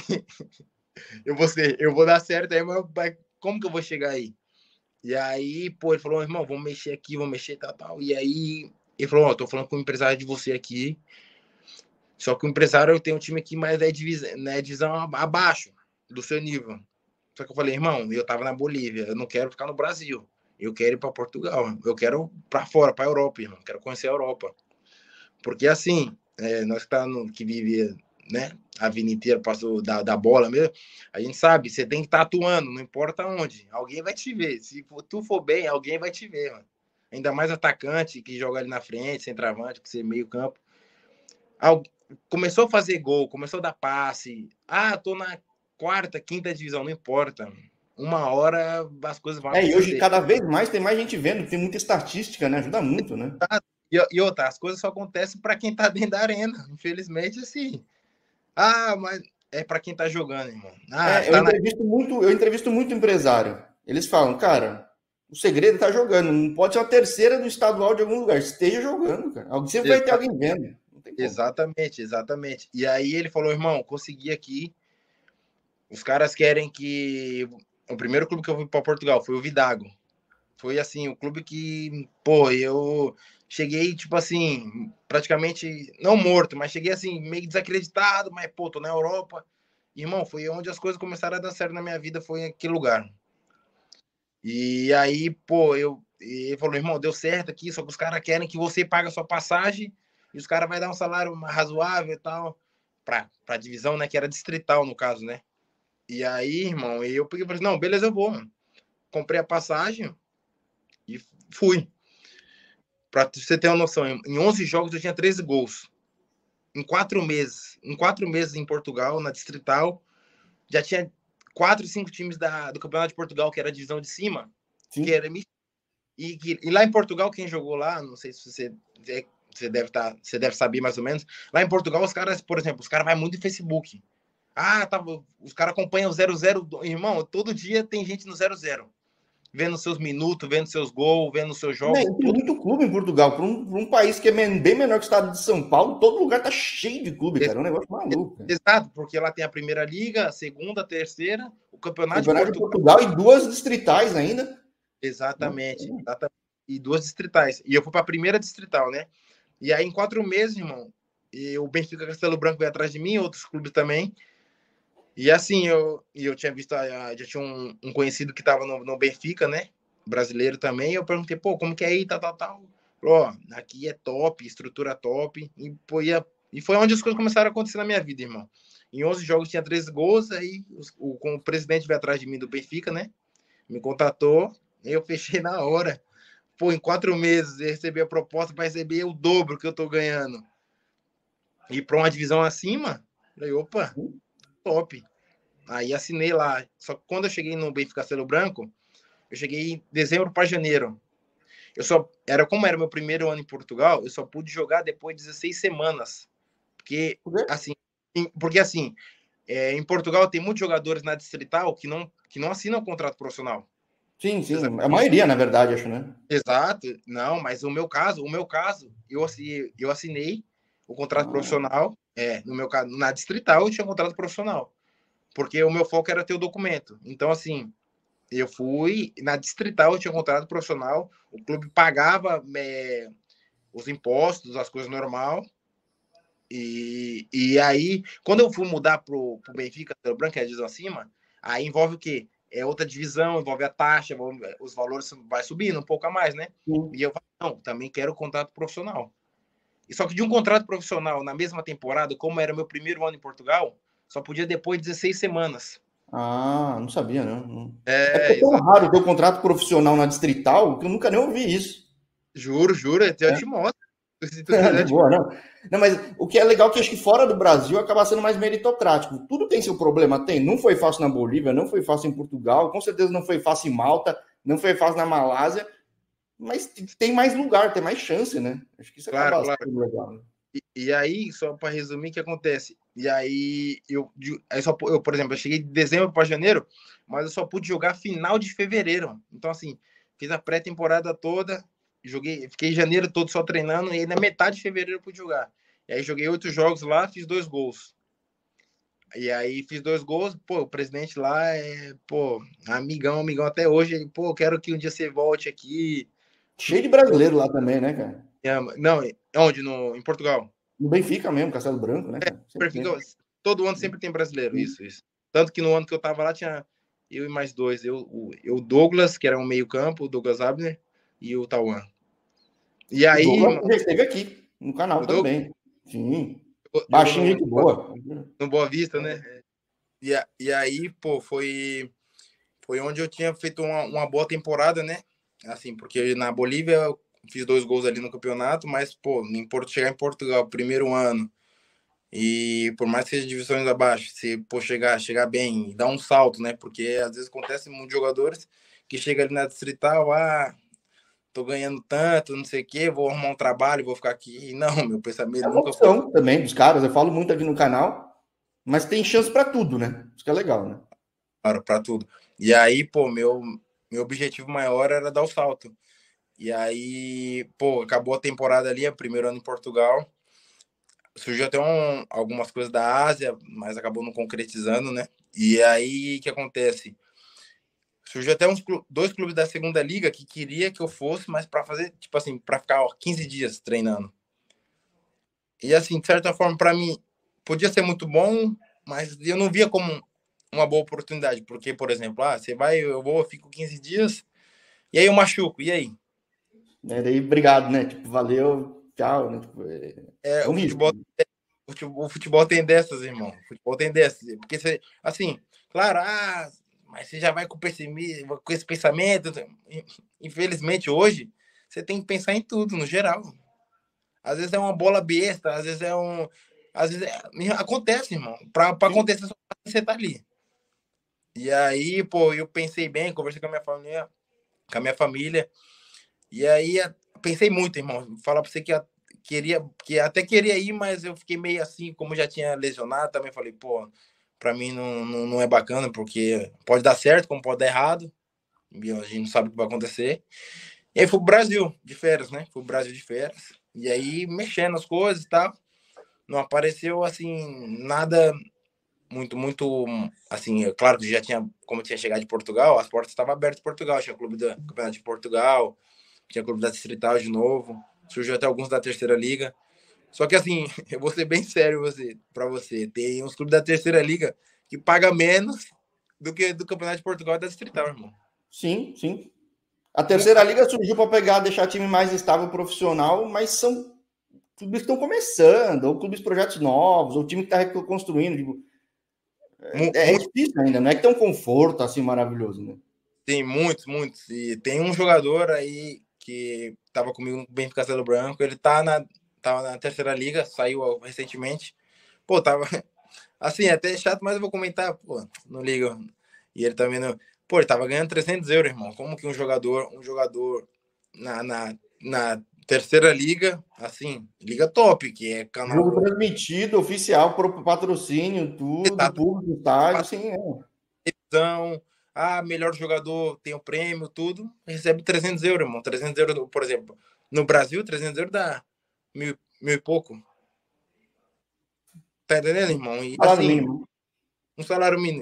Eu vou dar certo aí, mas como que eu vou chegar aí? E aí, pô, ele falou, irmão, vamos mexer aqui, vamos mexer tal. E aí ele falou, tô falando com o empresário de você aqui, só que o empresário tem um time aqui, mas é divisão abaixo do seu nível. Só que eu falei, irmão, eu tava na Bolívia, eu não quero ficar no Brasil. Eu quero ir para Portugal, eu quero para fora, para Europa, irmão, quero conhecer a Europa. Porque assim, nós que vive, né, a vida inteira, passou da bola mesmo, a gente sabe, você tem que estar atuando, não importa onde, alguém vai te ver. Se tu for bem, alguém vai te ver, mano. Ainda mais atacante que joga ali na frente, centroavante, que você meio campo. começou a fazer gol, começou a dar passe. Ah, tô na quarta, quinta divisão, não importa. Uma hora as coisas vão E hoje acontecer. cada vez mais tem mais gente vendo, tem muita estatística, né? Ajuda muito, né? E outra, as coisas só acontecem para quem tá dentro da arena. Infelizmente, assim. Ah, mas é para quem tá jogando, irmão. Ah, Eu está na. entrevisto muito empresário. Eles falam, cara, o segredo é tá jogando. Não pode ser uma terceira do estadual de algum lugar. Esteja jogando, cara. Sempre vai ter alguém vendo. Não tem como. Exatamente, exatamente. E aí ele falou, irmão, consegui aqui. Os caras querem que. O primeiro clube que eu fui para Portugal foi o Vidago. Foi assim, o clube que, pô, eu cheguei, tipo assim, praticamente não morto, mas cheguei assim, meio desacreditado, mas, pô, tô na Europa. Irmão, foi onde as coisas começaram a dar certo na minha vida, foi aquele lugar. E aí, pô, ele falou, irmão, deu certo aqui, só que os caras querem que você pague a sua passagem e os caras vão dar um salário razoável e tal, pra divisão, né, que era distrital no caso, né? E aí, irmão, eu peguei e falei, não, beleza, eu vou, mano. Comprei a passagem e fui. Pra você ter uma noção, em 11 jogos eu tinha 13 gols. Em 4 meses. Em 4 meses em Portugal, na Distrital, já tinha 4, 5 times do Campeonato de Portugal, que era a divisão de cima, que Sim. era e lá em Portugal, quem jogou lá, não sei se você deve saber mais ou menos. Lá em Portugal, os caras, por exemplo, os caras vão muito em Facebook. Ah, tá, os caras acompanham o 0-0. Irmão, todo dia tem gente no 0-0. Vendo seus minutos, vendo seus gols, vendo seus Né, jogos, tem tudo. muito clube em Portugal. Para um país que é bem menor que o estado de São Paulo, todo lugar tá cheio de clube, cara. É um negócio maluco. Cara. Exato, porque lá tem a primeira liga, a segunda, a terceira, o campeonato de Campeonato de Portugal. Portugal e duas distritais ainda. Exatamente, exatamente. E duas distritais. E eu fui para a primeira distrital, né? E aí, em 4 meses, irmão, e o Benfica Castelo Branco veio atrás de mim, outros clubes também. E assim, eu tinha visto, já tinha um conhecido que estava no Benfica, né? Brasileiro também. Eu perguntei, pô, como que é aí, tal, tal, tal. Falou, ó, aqui é top, estrutura top. E, pô, e foi onde as coisas começaram a acontecer na minha vida, irmão. Em 11 jogos tinha 13 gols, aí com o presidente veio atrás de mim do Benfica, né? Me contatou, eu fechei na hora. Pô, em 4 meses eu recebi a proposta para receber o dobro que eu tô ganhando. E para uma divisão acima, falei, opa, top. Aí assinei lá. Só que quando eu cheguei no Benfica Castelo Branco, eu cheguei em dezembro para janeiro. Como era meu primeiro ano em Portugal, eu só pude jogar depois de 16 semanas. Porque assim, em Portugal tem muitos jogadores na distrital que não assinam contrato profissional. Sim, Você sim. sabe A disso? maioria, na verdade, acho, né? Exato. Não, mas o meu caso, eu assinei o contrato Ah, profissional. No meu caso, na distrital eu tinha um contrato profissional, porque o meu foco era ter o documento. Então, assim, eu fui na distrital, eu tinha um contrato profissional, o clube pagava os impostos, as coisas normal. E aí, quando eu fui mudar pro Benfica, Castelo Branco, que é a divisão acima, aí envolve o quê? É outra divisão, envolve a taxa, os valores vai subindo um pouco a mais, né? sim. E eu falei, não, também quero contrato profissional. E só que de um contrato profissional na mesma temporada, como era meu primeiro ano em Portugal, só podia depois de 16 semanas. Não sabia, não. É porque É, é tão exato. raro ter um contrato profissional na distrital que eu nunca nem ouvi isso. Juro, juro, eu te É. mostro. Se tu quiser, De eu te boa, não. Não, mas o que é legal é que acho que fora do Brasil acaba sendo mais meritocrático. Tudo tem seu problema, tem. Não foi fácil na Bolívia, não foi fácil em Portugal, com certeza não foi fácil em Malta, não foi fácil na Malásia, mas tem mais lugar, tem mais chance, né? Acho que isso claro, acaba claro. sendo legal. Né? E aí, só para resumir, o que acontece? E aí, por exemplo, eu cheguei de dezembro para janeiro, mas eu só pude jogar final de fevereiro. Então, assim, fiz a pré-temporada toda, fiquei janeiro todo só treinando, e aí na metade de fevereiro eu pude jogar. E aí joguei 8 jogos lá, fiz 2 gols. E aí fiz 2 gols, pô, o presidente lá pô, amigão, amigão até hoje. Ele, pô, quero que um dia você volte aqui. Cheio de brasileiro lá também, né, cara? Não, onde? Em Portugal. No Benfica mesmo, Castelo Branco, né, cara? Sempre Fica, tem. todo ano sempre tem brasileiro, isso, isso. Tanto que no ano que eu tava lá tinha eu e mais dois. O Douglas, que era um meio-campo, o Douglas Abner, e o Tauan. E O aí, Douglas irmão, já esteve aqui, no canal o Douglas também. Sim. jogou Baixinho, gente boa. no Boa Vista, né? E aí, pô, foi onde eu tinha feito uma boa temporada, né? Assim, porque na Bolívia eu fiz 2 gols ali no campeonato, mas, pô, chegar em Portugal, primeiro ano, E por mais que seja divisões abaixo, se pô, chegar bem, dar um salto, né? Porque às vezes acontece muitos jogadores que chegam ali na distrital, tô ganhando tanto, não sei o quê, vou arrumar um trabalho, vou ficar aqui. Não, meu pensamento É uma nunca foi opção também dos caras. Eu falo muito aqui no canal, mas tem chance para tudo, né? Isso que é legal, né? para tudo. E aí, pô, meu objetivo maior era dar o salto. E aí, pô, acabou a temporada ali, o primeiro ano em Portugal. Surgiu até algumas coisas da Ásia, mas acabou não concretizando, né? E aí, o que acontece? Surgiu até dois clubes da segunda liga que queria que eu fosse, mas para fazer, tipo assim, para ficar 15 dias treinando. E assim, de certa forma, para mim, podia ser muito bom, mas eu não via como uma boa oportunidade, porque, por exemplo, você vai, eu vou, eu fico 15 dias, e aí eu machuco, e aí? Daí, obrigado, né? Tipo, valeu, tchau, né? Tipo, É, é um risco. o futebol tem dessas, irmão. O futebol tem dessas. Porque você, assim, claro, mas você já vai com pessimismo, com esse pensamento. Infelizmente, hoje, você tem que pensar em tudo, no geral. Às vezes é uma bola besta, às vezes é um. Às vezes acontece, irmão. Pra Sim, acontecer, só você tá ali. E aí, pô, eu pensei bem, conversei com a minha família, e aí pensei muito, irmão. Falar pra você que até queria ir, mas eu fiquei meio assim, como já tinha lesionado, também falei, pô, pra mim não é bacana, porque pode dar certo, como pode dar errado, e a gente não sabe o que vai acontecer. E aí fui pro Brasil de férias, né? Fui pro Brasil de férias, e aí mexendo as coisas e tal. Não apareceu assim nada muito assim, claro que já tinha, como eu tinha chegado de Portugal, as portas estavam abertas em Portugal, tinha clube do Campeonato de Portugal, tinha clube da Distrital de novo, surgiu até alguns da terceira liga. Só que assim, eu vou ser bem sério para você, tem uns clubes da terceira liga que paga menos do que do Campeonato de Portugal e da Distrital, irmão. sim, sim. A terceira liga surgiu para pegar, deixar time mais estável profissional, mas são clubes que estão começando, ou clubes projetos novos, ou time que está reconstruindo. Tipo, é Muito, difícil ainda, não é que tem um conforto assim maravilhoso, né? tem muitos. E tem um jogador aí que estava comigo no Benfica Castelo Branco, ele tava na terceira liga, saiu recentemente. Pô, tava assim, até chato, mas eu vou comentar, pô, não liga. E ele também não. Pô, ele tava ganhando 300 euros, irmão. Como que um jogador na terceira liga, assim, liga top, que é Jogo canal transmitido, oficial, pro patrocínio, tudo, exato, público, estádio, sim, é. televisão, melhor jogador, tem o prêmio, tudo, recebe 300 euros, irmão. 300 euros, por exemplo, no Brasil, 300 euros dá mil e pouco. Tá entendendo, irmão? E Salário assim, mínimo. um salário mínimo.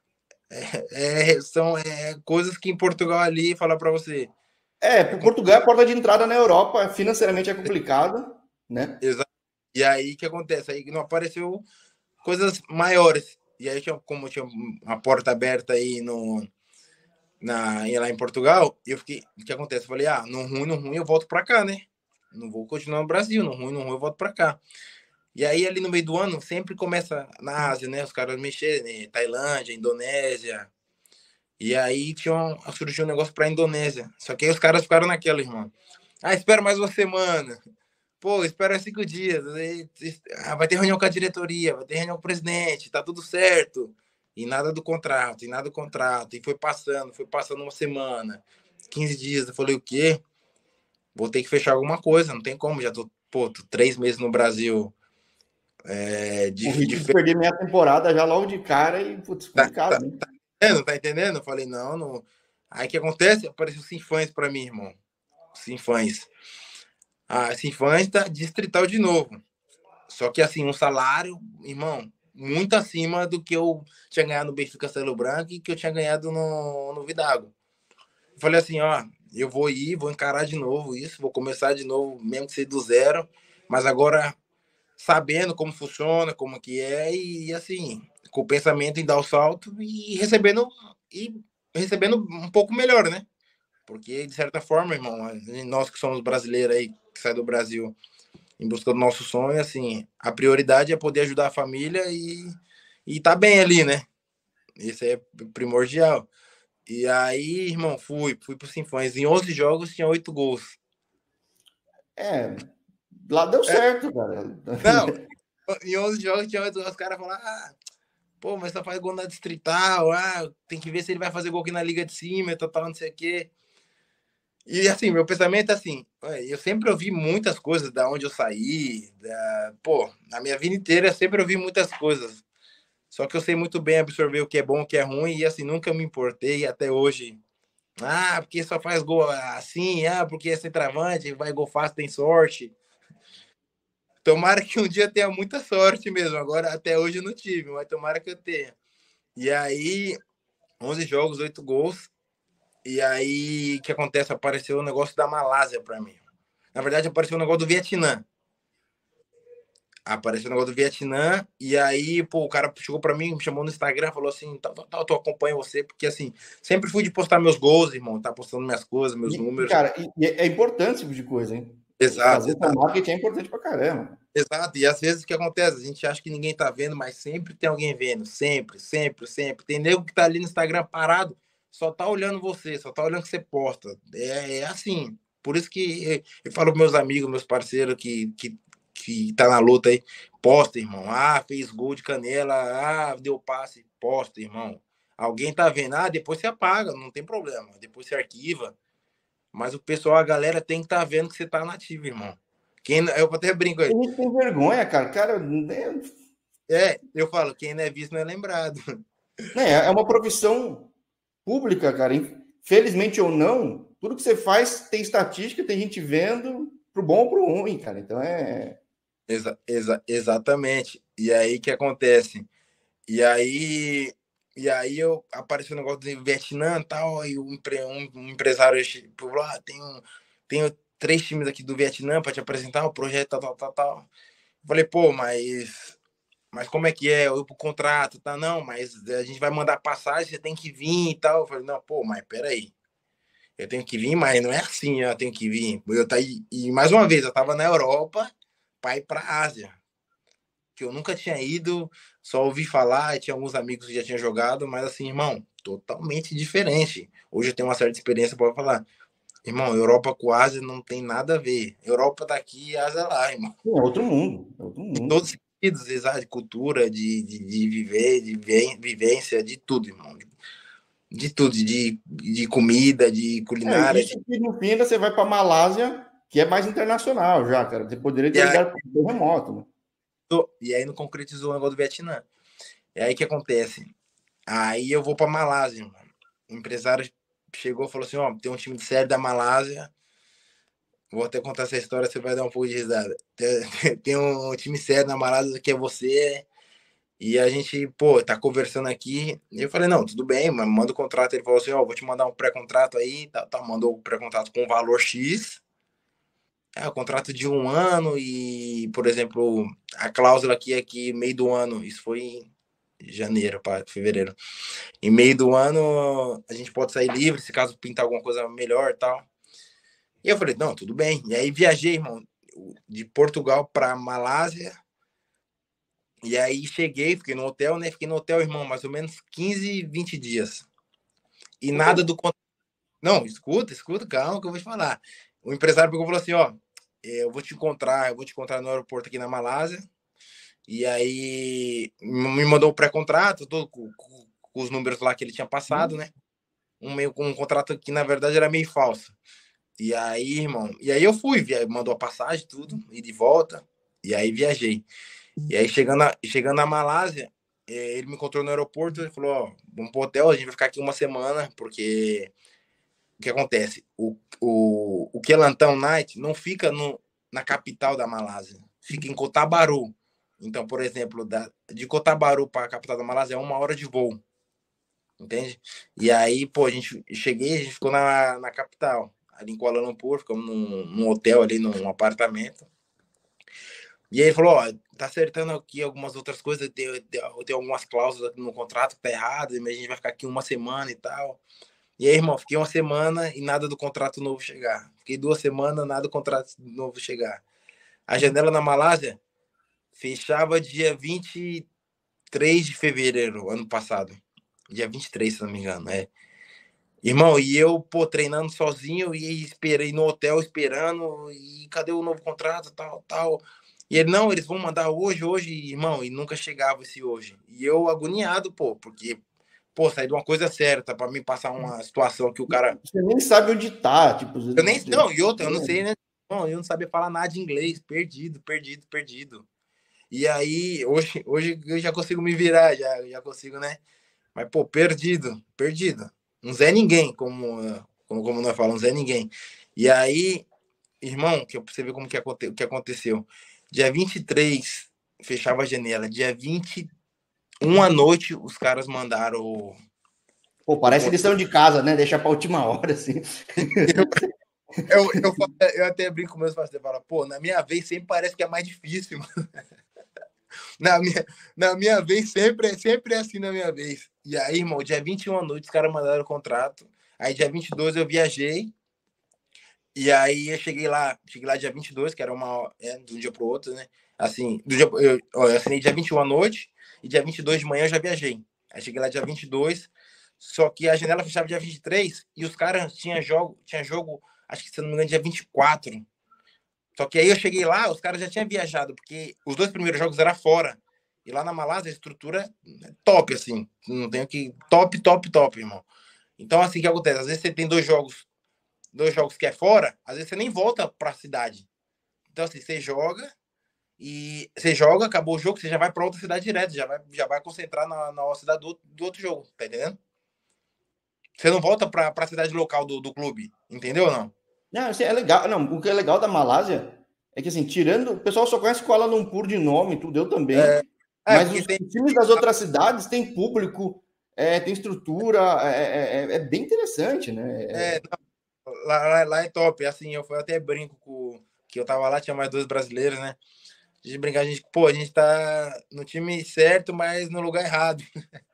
São coisas que em Portugal ali, falar para você, É, é Portugal é a porta de entrada na Europa, financeiramente é complicado, né? exato. E aí o que acontece? Aí não apareceu coisas maiores. E aí, como tinha uma porta aberta aí lá em Portugal, eu fiquei. O que acontece? Eu falei, no ruim, eu volto para cá, né? Não vou continuar no Brasil, no ruim, eu volto para cá. E aí, ali no meio do ano, sempre começa na Ásia, né? Os caras mexerem, né? Tailândia, Indonésia. E aí surgiu um negócio pra Indonésia. Só que aí os caras ficaram naquela, irmão. Espera mais uma semana. Pô, espera 5 dias. Vai ter reunião com a diretoria, vai ter reunião com o presidente, tá tudo certo. E nada do contrato, e nada do contrato. E foi passando uma semana, 15 dias. Eu falei, o quê? Vou ter que fechar alguma coisa, não tem como. Já tô 3 meses no Brasil. O risco de perder meia temporada já logo de cara e, putz, Tá, complicado, tá, né? tá entendendo? Eu falei, não, não. Aí o que acontece? Apareceu o Sinfãs pra mim, irmão. Sinfãs. Sinfãs tá distrital de novo. Só que assim, um salário, irmão, muito acima do que eu tinha ganhado no Benfica Castelo Branco e que eu tinha ganhado no Vidago. Eu falei assim, eu vou encarar de novo isso, vou começar de novo, mesmo que seja do zero, mas agora sabendo como funciona, como que é, e assim, com o pensamento em dar o salto e recebendo um pouco melhor, né? Porque, de certa forma, irmão, nós que somos brasileiros aí, que sai do Brasil em busca do nosso sonho, assim, a prioridade é poder ajudar a família e tá bem ali, né? Isso é primordial. E aí, irmão, fui pro Sinfãs. Em 11 jogos tinha 8 gols. É, lá deu certo, cara. Não, Em 11 jogos tinha os caras falando, ah, pô, mas só faz gol na distrital, ah, tem que ver se ele vai fazer gol aqui na liga de cima, tal, não sei o quê. E assim, meu pensamento é assim, eu sempre ouvi muitas coisas da onde eu saí, pô, na minha vida inteira eu sempre ouvi muitas coisas. Só que eu sei muito bem absorver o que é bom, o que é ruim, e assim, nunca me importei até hoje. Ah, porque só faz gol assim, ah, porque é centroavante, vai gol fácil, tem sorte. Tomara que um dia tenha muita sorte mesmo. Agora, até hoje eu não tive, mas tomara que eu tenha. E aí, 11 jogos, 8 gols. E aí, o que acontece? Apareceu o negócio da Malásia para mim. Na verdade, apareceu o negócio do Vietnã. Apareceu o negócio do Vietnã. E aí, pô, o cara chegou para mim, me chamou no Instagram, falou assim: tal, tal, tal, eu acompanho você, porque assim, sempre fui de postar meus gols, irmão, tá postando minhas coisas, meus números. Cara, é importante esse tipo de coisa, hein? Exato, Fazer com exato. marketing é importante pra caramba. Exato, e às vezes o que acontece? A gente acha que ninguém tá vendo, mas sempre tem alguém vendo, sempre, sempre, sempre. Tem nego que tá ali no Instagram parado, só tá olhando você, só tá olhando o que você posta. É assim, por isso que eu falo pros meus amigos, meus parceiros que tá na luta aí, posta, irmão. Ah, fez gol de canela, ah, deu passe, posta, irmão. Alguém tá vendo, ah, depois você apaga, não tem problema, depois você arquiva. Mas o pessoal, a galera tem que tá vendo que você tá nativo, irmão. Eu até brinco aí. A gente tem vergonha, cara. Cara, Eu falo, quem não é visto não é lembrado. é uma profissão pública, cara. Felizmente ou não, tudo que você faz tem estatística, tem gente vendo, pro bom ou pro ruim, cara. Então é. Exatamente. E aí que acontece? E aí, eu apareceu um negócio do Vietnã e tal, e um empresário falou: ah, tenho 3 times aqui do Vietnã para te apresentar o projeto, tal, tal, tal, tal. Eu falei, pô, mas como é que é? Eu pro contrato, tá? Não, mas a gente vai mandar passagem, você tem que vir e tal. Eu falei, não, pô, mas peraí. Eu tenho que vir, mas não é assim, eu tenho que vir. E mais uma vez, eu estava na Europa para ir para a Ásia, que eu nunca tinha ido, só ouvi falar, tinha alguns amigos que já tinham jogado, mas assim, irmão, totalmente diferente. Hoje eu tenho uma certa experiência para falar. Irmão, Europa com Ásia não tem nada a ver. Europa daqui e Ásia lá, irmão. É outro mundo. É outro Em mundo. todos os sentidos, exato, de cultura, de viver, vivência, de tudo, irmão. De tudo, de comida, de culinária, Isso que no fim ainda você vai para Malásia, que é mais internacional já, cara. Você poderia ter de, ligado para o remoto, né? E aí não concretizou o negócio do Vietnã. E aí o que acontece? Aí eu vou pra Malásia, mano. O empresário chegou e falou assim: ó, tem um time sério da Malásia. Vou até contar essa história, você vai dar um pouco de risada. Tem um time sério na Malásia que é você. E a gente, pô, tá conversando aqui. E eu falei: não, tudo bem, mas manda o contrato. Ele falou assim: ó, vou te mandar um pré-contrato aí. Tá, mandou o pré-contrato com valor X. É, o contrato de 1 ano e, por exemplo, a cláusula aqui é que meio do ano, isso foi em janeiro para fevereiro. Em meio do ano a gente pode sair livre se caso pintar alguma coisa melhor e tal. E eu falei, não, tudo bem. E aí viajei, irmão, de Portugal para Malásia. E aí cheguei, fiquei no hotel, né? Fiquei no hotel, irmão, mais ou menos 15, 20 dias. E nada do. Não, escuta, calma que eu vou te falar. O empresário pegou e falou assim: ó, eu vou te encontrar no aeroporto aqui na Malásia. E aí me mandou o pré-contrato, todo com os números lá que ele tinha passado, né? Um contrato que na verdade era meio falso. E aí, irmão, eu fui, mandou a passagem, tudo, e de volta. E aí viajei. E aí chegando na Malásia, ele me encontrou no aeroporto, ele falou: ó, vamos pro hotel, a gente vai ficar aqui uma semana, porque o que acontece? O Kelantan Night não fica na capital da Malásia, fica em Cotabaru. Então, por exemplo, de Cotabaru para a capital da Malásia é 1 hora de voo, entende? E aí, pô, a gente ficou na capital, ali em Kuala Lumpur, ficamos num hotel ali, num apartamento. E aí ele falou, ó, tá acertando aqui algumas outras coisas, tem algumas cláusulas no contrato que tá errado, mas a gente vai ficar aqui uma semana e tal. E aí, irmão, fiquei uma semana e nada do contrato novo chegar. Fiquei 2 semanas, nada do contrato novo chegar. A janela na Malásia fechava dia 23 de fevereiro, ano passado. Dia 23, se não me engano, é. Irmão, e eu, pô, treinando sozinho e esperei no hotel esperando. E cadê o novo contrato, tal, tal. E ele, não, eles vão mandar hoje, irmão, e nunca chegava esse hoje. E eu agoniado, pô, porque, pô, sair de uma coisa certa para mim passar uma situação que o cara. Você nem sabe onde tá, tipo, Eu nem. Não, e outra, eu não sei, né? Não, eu não sabia falar nada de inglês, perdido, perdido, perdido. E aí, hoje eu já consigo me virar, já consigo, né? Mas, pô, perdido, perdido. Um Zé Ninguém, como nós falamos, Zé Ninguém. E aí, irmão, que você vê como que o que aconteceu. Dia 23 fechava a janela. Dia 21 à noite, os caras mandaram Pô, o parece lição de casa, né? Deixar pra última hora, assim. eu até brinco com meus parceiros, falo, pô, na minha vez sempre parece que é mais difícil. Na minha, na minha vez sempre é assim na minha vez. E aí, irmão, dia 21 à noite, os caras mandaram o contrato. Aí, dia 22 eu viajei. E aí cheguei lá dia 22, que era de um dia pro outro, né? Assim, eu assinei dia 21 à noite e dia 22 de manhã eu já viajei. Aí cheguei lá dia 22, só que a janela fechava dia 23 e os caras tinha jogo, acho que se não me engano, dia 24. Só que aí eu cheguei lá, os caras já tinham viajado, porque os dois primeiros jogos eram fora. E lá na Malásia a estrutura é top, assim. Não tenho que. Top, top, top, irmão. Então, assim, o que acontece? Às vezes você tem dois jogos que é fora, às vezes você nem volta para a cidade. Então, assim, você joga, acabou o jogo, você já vai para outra cidade direto, já vai concentrar na cidade do outro jogo, tá entendendo? Você não volta para a cidade local do clube, entendeu ou não? Não, assim, é legal. Não, o que é legal da Malásia é que, assim, tirando. O pessoal só conhece Kuala Lumpur de nome, tudo, eu também. Mas Porque os tem. times das outras cidades têm público, tem estrutura, é bem interessante, né? É, lá é top. Assim, eu até brinco com que eu tava lá, tinha mais dois brasileiros, né? A gente brincar, a gente tá no time certo, mas no lugar errado.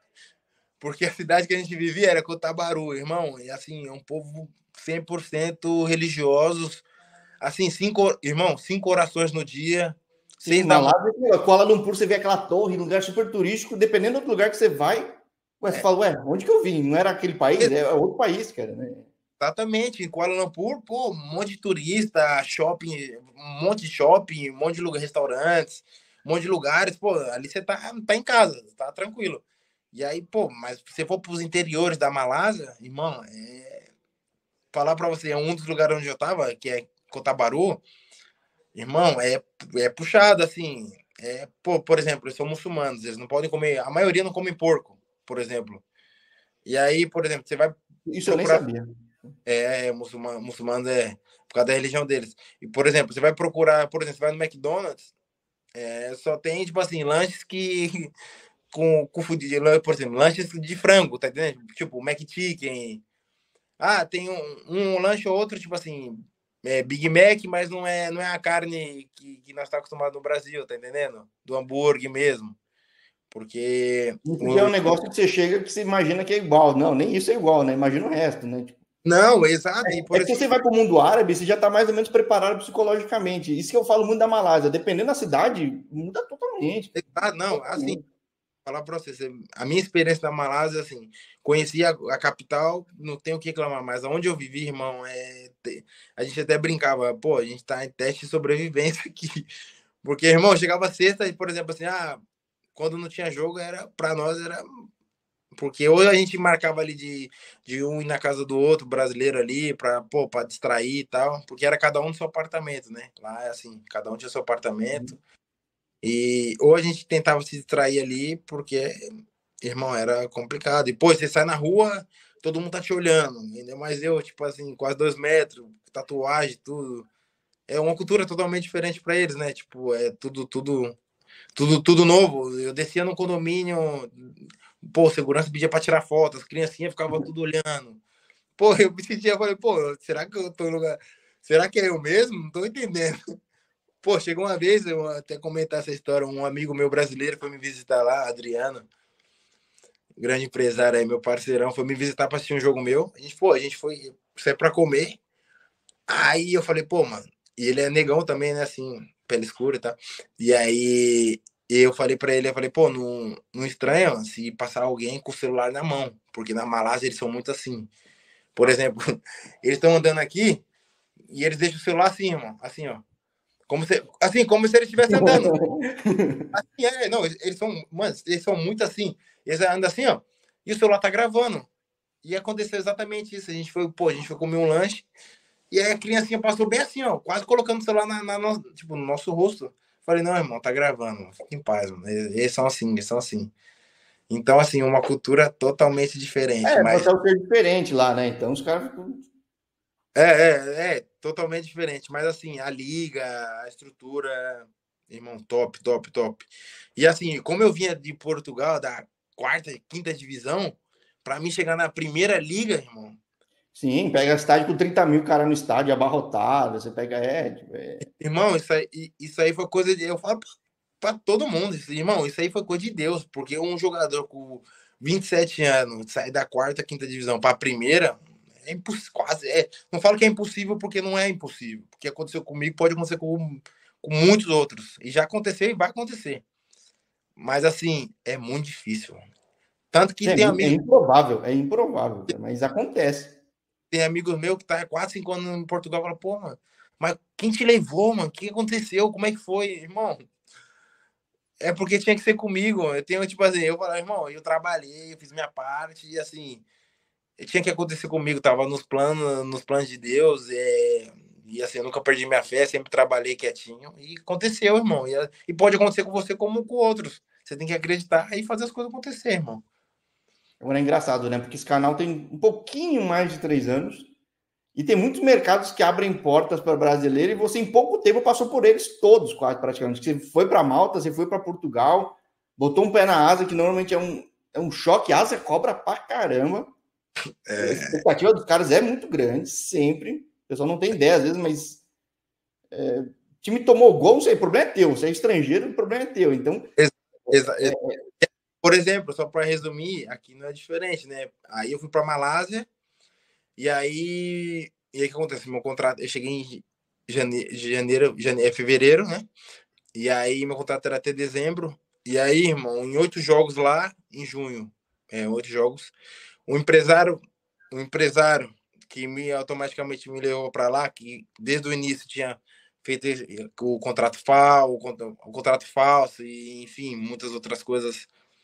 Porque a cidade que a gente vivia era Cotabaru, irmão. E assim, é um povo 100% religiosos. Assim, irmão, 5 orações no dia, Sim, 6 da manhã. Malásia, Kuala Lumpur, você vê aquela torre, lugar super turístico, dependendo do lugar que você vai, ué, você É, fala, ué, onde que eu vim? Não era aquele país? É outro país, cara, né? exatamente. Em Kuala Lumpur, pô, um monte de turista, shopping, um monte de shopping, um monte de lugar, restaurantes, um monte de lugares. Pô, ali você tá em casa, tá tranquilo. E aí, pô, mas se você for pros interiores da Malásia, irmão, falar pra você, é um dos lugares onde eu tava, que é Cotabaru, irmão, é puxado, assim. Pô, por exemplo, eles são muçulmanos, eles não podem comer, a maioria não come porco, por exemplo. E aí, por exemplo, você vai Isso eu nem procurar. sabia. Muçulmanos por causa da religião deles. E, por exemplo, você vai procurar, por exemplo, você vai no McDonald's, só tem, tipo assim, lanches que. Com por exemplo, lanches de frango, tá entendendo? Tipo, McChicken. Ah, tem um lanche ou outro, tipo assim, Big Mac, mas não é a carne que nós estamos acostumados no Brasil, tá entendendo? Do hambúrguer mesmo. Porque. Isso já é um negócio que você chega que você imagina que é igual. Não, nem isso é igual, né? Imagina o resto, né? Tipo, Não, exato. E é por que exemplo. você vai para o mundo árabe, você já está mais ou menos preparado psicologicamente. Isso que eu falo muito da Malásia. Dependendo da cidade, muda totalmente. Não, assim, Totalmente. falar para você, a minha experiência na Malásia, assim, conheci a capital, não tenho o que reclamar, mas onde eu vivi, irmão, a gente até brincava, pô, a gente tá em teste de sobrevivência aqui. Porque, irmão, chegava sexta e, por exemplo, assim, quando não tinha jogo, para nós era. Porque ou a gente marcava ali de um ir na casa do outro, brasileiro ali, pra distrair e tal, porque era cada um no seu apartamento, né? Lá é assim, cada um tinha seu apartamento. E ou a gente tentava se distrair ali, porque, irmão, era complicado. E, pô, você sai na rua, todo mundo tá te olhando. Ainda mais eu, tipo assim, quase 2 metros, tatuagem, tudo. É uma cultura totalmente diferente para eles, né? Tipo, é tudo novo. Eu descia no condomínio, pô, segurança pedia para tirar foto, as criancinhas ficavam tudo olhando. Pô, eu me sentia, falei, pô, será que eu tô no lugar. Será que é eu mesmo? Não tô entendendo. Pô, chegou uma vez, eu até comentar essa história, um amigo meu brasileiro foi me visitar lá, Adriano, grande empresário aí, meu parceirão, foi me visitar para assistir um jogo meu. A gente foi sair para comer. Aí eu falei, pô, mano, e ele é negão também, né, assim, pele escura e tal. E aí eu falei para ele, eu falei, pô, não estranha se passar alguém com o celular na mão, porque na Malásia eles são muito assim. Por exemplo, eles estão andando aqui e eles deixam o celular assim, irmão, assim, ó. Como se eles estivessem andando. Assim, não, eles são, mano, eles são muito assim. Eles andam assim, ó, e o celular tá gravando. E aconteceu exatamente isso. A gente foi comer um lanche, e aí a criancinha passou bem assim, ó, quase colocando o celular tipo, no nosso rosto. Falei, não, irmão, tá gravando, fica em paz, mano. Eles são assim, eles são assim. Então, assim, uma cultura totalmente diferente, mas Botar o ser diferente lá, né? Então os caras ficam. totalmente diferente. Mas assim, a liga, a estrutura, irmão, top, top, top. E assim, como eu vinha de Portugal, da quarta, quinta divisão, para mim chegar na primeira liga, irmão. Sim, pega a cidade com 30 mil cara no estádio, abarrotado. Você pega. Irmão, isso aí foi coisa de. Eu falo para todo mundo, irmão, isso aí foi coisa de Deus, porque um jogador com 27 anos sair da quarta, quinta divisão para a primeira. É impossível, quase. Não falo que é impossível porque não é impossível. Porque aconteceu comigo, pode acontecer com muitos outros. E já aconteceu e vai acontecer. Mas assim, é muito difícil. Tanto que É improvável, mas acontece. tem amigos meus que tá há 4, 5 anos em Portugal e falam, pô, mano, mas quem te levou, mano? O que aconteceu? Como é que foi, irmão? É porque tinha que ser comigo. Eu tenho, tipo assim, eu falo, irmão, eu trabalhei, eu fiz minha parte, e assim, tinha que acontecer comigo, tava nos planos de Deus, e assim, eu nunca perdi minha fé, sempre trabalhei quietinho, e aconteceu, irmão. E pode acontecer com você como com outros. Você tem que acreditar e fazer as coisas acontecer, irmão. Agora é engraçado, né? Porque esse canal tem um pouquinho mais de 3 anos e tem muitos mercados que abrem portas para brasileiro e você, em pouco tempo, passou por eles todos, quase praticamente. Você foi para Malta, você foi para Portugal, botou um pé na Ásia, que normalmente é um choque. A Ásia cobra pra caramba. A expectativa dos caras é muito grande, sempre. O pessoal não tem ideia, às vezes, mas o time tomou gol, não sei, o problema é teu. Você é estrangeiro, o problema é teu. Então, Exa exa Por exemplo, só para resumir, aqui não é diferente, né? Aí eu fui para Malásia, e aí o que acontece? Meu contrato, eu cheguei em fevereiro, né? E aí meu contrato era até dezembro. E aí, irmão, em 8 jogos lá, em junho, 8 jogos, o empresário, o empresário que automaticamente me levou para lá, que desde o início tinha feito o contrato falso, o contrato falso e enfim, muitas outras coisas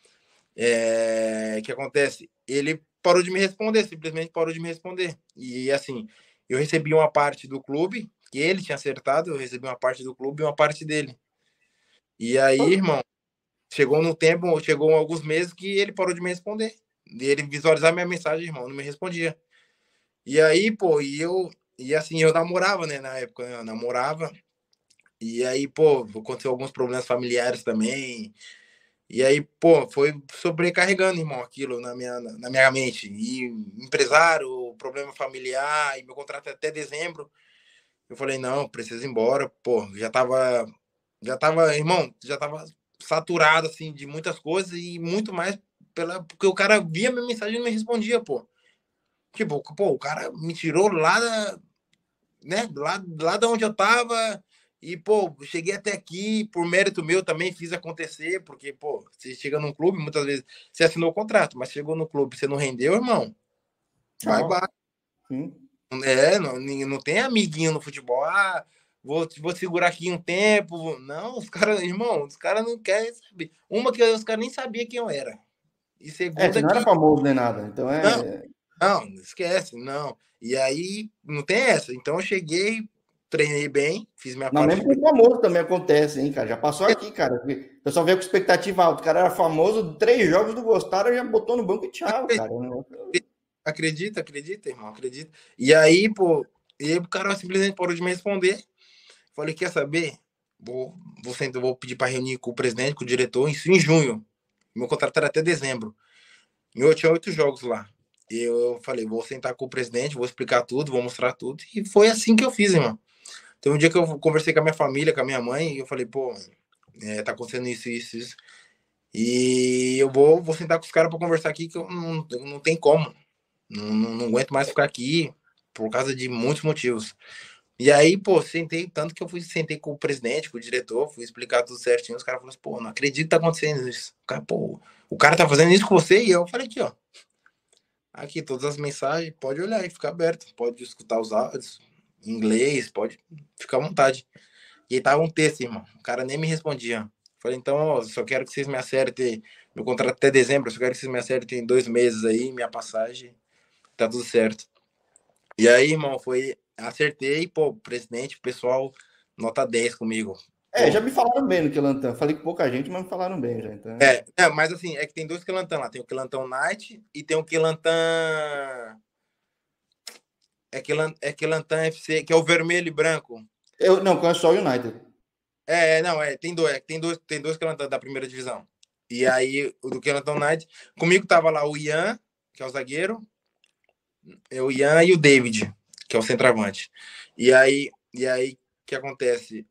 que acontece, ele parou de me responder, simplesmente parou de me responder. E assim, eu recebi uma parte do clube, que ele tinha acertado, eu recebi uma parte do clube e uma parte dele. E aí, irmão, chegou alguns meses que ele parou de me responder. E ele visualizar minha mensagem, irmão, não me respondia. E aí, pô, e assim, eu namorava, né, na época, eu namorava. E aí, pô, aconteceu alguns problemas familiares também. E aí, pô, foi sobrecarregando, irmão, aquilo na minha mente. E empresário, problema familiar, e meu contrato é até dezembro. Eu falei, não, preciso ir embora. Pô, irmão, já tava saturado, assim, de muitas coisas e muito mais porque o cara via minha mensagem e não me respondia, pô. Tipo, pô, o cara me tirou lá né, lá da onde eu tava. E, pô, cheguei até aqui por mérito meu também, fiz acontecer, porque, pô, você chega num clube, muitas vezes você assinou o contrato, mas chegou no clube, você não rendeu, irmão, bye tchau. bye. Sim. Não tem amiguinho no futebol, vou segurar aqui um tempo. Não, os caras, irmão, os caras não querem saber. Uma que os caras nem sabiam quem eu era. E Você segunda não era que, famoso nem nada. Então não, não, esquece, não. E aí, não tem essa. Então eu cheguei, treinei bem, fiz minha Mas parte. mesmo com o famoso também acontece, hein, cara? Já passou aqui, cara. O pessoal veio com expectativa alta. O cara era famoso, 3 jogos do gostaram, já botou no banco e tchau, cara. Acredita, acredita, irmão, acredita. E aí, pô, o cara simplesmente parou de me responder. Falei, quer saber? Vou pedir para reunir com o presidente, com o diretor, isso em junho. Meu contrato era até dezembro. E eu tinha 8 jogos lá. E eu falei, vou sentar com o presidente, vou explicar tudo, vou mostrar tudo. E foi assim que eu fiz, irmão. Tem um dia que eu conversei com a minha família, com a minha mãe, e eu falei, pô, tá acontecendo isso, isso, isso. E eu vou sentar com os caras para conversar aqui, que eu não tem como. Não aguento mais ficar aqui por causa de muitos motivos. E aí, pô, sentei, tanto que sentei com o presidente, com o diretor, fui explicar tudo certinho. Os caras falaram assim, pô, não acredito que tá acontecendo isso. O cara tá fazendo isso com você? E eu falei aqui, ó. Aqui, todas as mensagens, pode olhar e ficar aberto. Pode escutar os áudios em inglês, pode ficar à vontade. E aí tava um texto, irmão. O cara nem me respondia. Falei, então, ó, só quero que vocês me acertem. Meu contrato até dezembro, só quero que vocês me acertem em 2 meses aí, minha passagem. Tá tudo certo. E aí, irmão, acertei, pô, presidente, pessoal, nota 10 comigo. Já Pô, me falaram bem no Quelantã. Falei com pouca gente, mas me falaram bem já. Então. mas assim, é que tem dois Quelantã lá. Tem o Quelantã Night e tem o Quelantã. Quelantã FC, que é o vermelho e branco. Eu não conheço só o United. Não, tem dois Quelantã da primeira divisão. E aí, o do Quelantã Night, comigo tava lá o Ian, que é o zagueiro, o Ian e o David, que é o centroavante. E aí, o que acontece?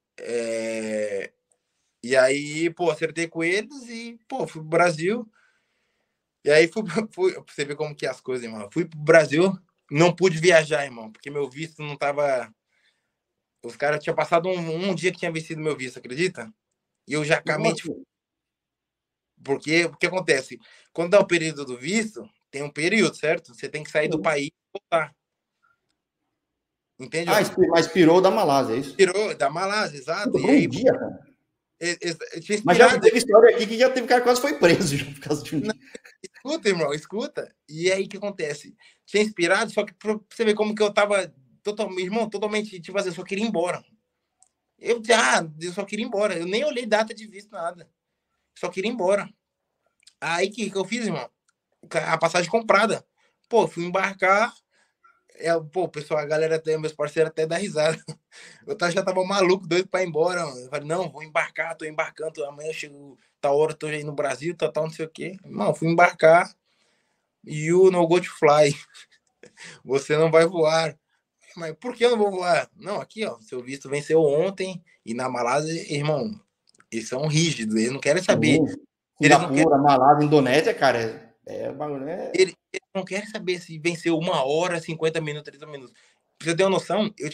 E aí, pô, acertei com eles e, pô, fui pro Brasil. E aí, pra você ver como que é as coisas, irmão. Fui pro Brasil, não pude viajar, irmão, porque meu visto não tava. Os caras tinham passado um dia que tinha vencido meu visto, acredita? E eu já Como acabei de. assim? Porque o que acontece? Quando dá o período do visto, tem um período, certo? Você tem que sair do país e voltar. Entende ou Ah, não? mas pirou da Malásia, é isso? Tirou da Malásia, exato. Tudo E por um aí, dia, cara. tinha Mas já inspirado. teve história aqui que já teve cara que quase foi preso já por causa de um Não, dia. escuta, irmão, escuta. E aí, o que acontece? Tinha inspirado, só que pra você ver como que eu tava totalmente, tipo assim, eu só queria ir embora. Eu só queria ir embora. Eu nem olhei data de visto, nada. Só queria ir embora. Aí, que eu fiz, irmão? A passagem comprada. Pô, fui embarcar. Pô, pessoal, a galera, meus parceiros até dá risada. Já tava maluco, doido pra ir embora. Mano. Eu falei, não, vou embarcar, tô embarcando. Amanhã eu chego, tal hora, tô aí no Brasil, tal, não sei o quê. Não, fui embarcar. You no go to fly. Você não vai voar. Mas por que eu não vou voar? Não, aqui, ó, seu visto venceu ontem e na Malásia, irmão, eles são rígidos, eles não querem saber. Sim. Eles não querem, Singapura, Malásia, Indonésia, cara, bagulho eles não querem saber se venceu 1 hora, 50 minutos, 30 minutos. Pra você ter uma noção, eu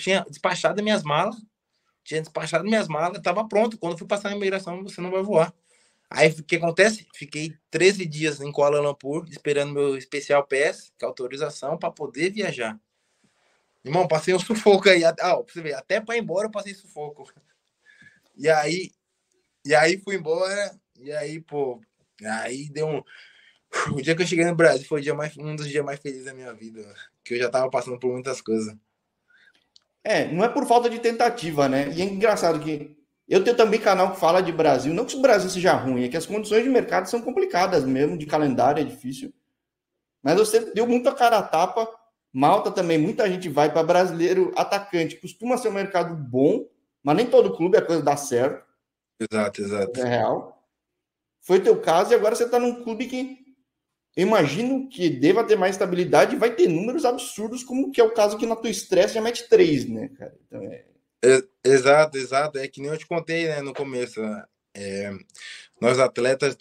tinha despachado minhas malas, estava pronto. Quando fui passar na imigração, você não vai voar. Aí o que acontece? Fiquei 13 dias em Kuala Lumpur esperando meu especial PES, que é autorização, para poder viajar. Irmão, passei um sufoco aí. Pra você ver, até para ir embora eu passei sufoco. E aí, fui embora. E aí, pô, aí deu um. O dia que eu cheguei no Brasil foi um dos dias mais felizes da minha vida. Que eu já tava passando por muitas coisas. não é por falta de tentativa, né? E é engraçado que eu tenho também canal que fala de Brasil, não que o Brasil seja ruim, é que as condições de mercado são complicadas mesmo, de calendário é difícil. Mas você deu muita cara a tapa. Malta também, muita gente vai para brasileiro atacante. Costuma ser um mercado bom, mas nem todo clube a coisa dá certo. Exato, exato. É real. Foi teu caso e agora você está num clube que eu imagino que deva ter mais estabilidade e vai ter números absurdos, como que é o caso que na tua estresse já mete 3, né, cara? Então, Exato, exato. É que nem eu te contei, né, no começo. Nós atletas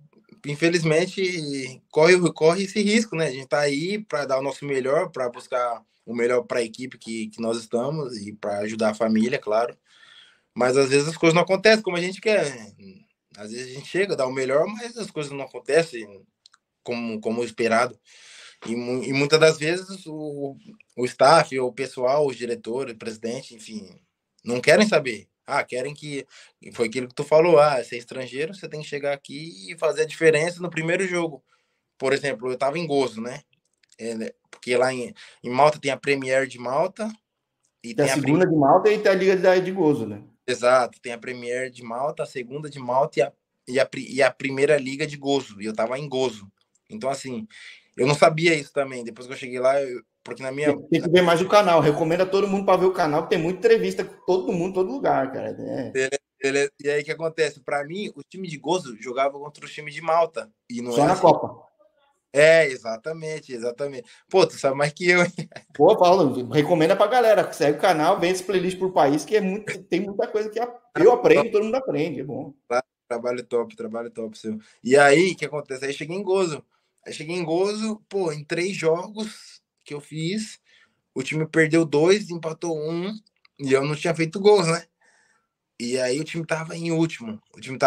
infelizmente corre esse risco, né? A gente tá aí para dar o nosso melhor, para buscar o melhor para a equipe que nós estamos e para ajudar a família, claro. Mas às vezes as coisas não acontecem como a gente quer. Às vezes a gente chega, dá o melhor, mas as coisas não acontecem como esperado. E muitas das vezes o staff, o pessoal, os diretores, o presidente, enfim, não querem saber. Querem que. Foi aquilo que tu falou. Ser estrangeiro, você tem que chegar aqui e fazer a diferença no primeiro jogo. Por exemplo, eu estava em Gozo, né? Né, porque lá em Malta tem a Premier de Malta e tem a tem a segunda de Malta e tem a Liga de Gozo, né? Exato, tem a Premier de Malta, a segunda de Malta e a primeira liga de Gozo. E eu tava em Gozo. Então, assim, eu não sabia isso também. Depois que eu cheguei lá, porque na minha. Tem que ver mais o canal. Recomendo a todo mundo para ver o canal, que tem muita entrevista com todo mundo, todo lugar, cara. E aí o que acontece? Para mim, o time de Gozo jogava contra o time de Malta. E não é Só na assim. Copa. Exatamente, exatamente. Pô, tu sabe mais que eu, hein? Pô, Paulo, recomenda pra galera. Segue o canal, vê esse playlist por país, que tem muita coisa que eu aprendo, todo mundo aprende. É bom. Trabalho top, seu. E aí, o que acontece? Aí cheguei em Gozo. Pô, em 3 jogos que eu fiz, o time perdeu 2, empatou 1, e eu não tinha feito gols, né? E aí o time tava em último.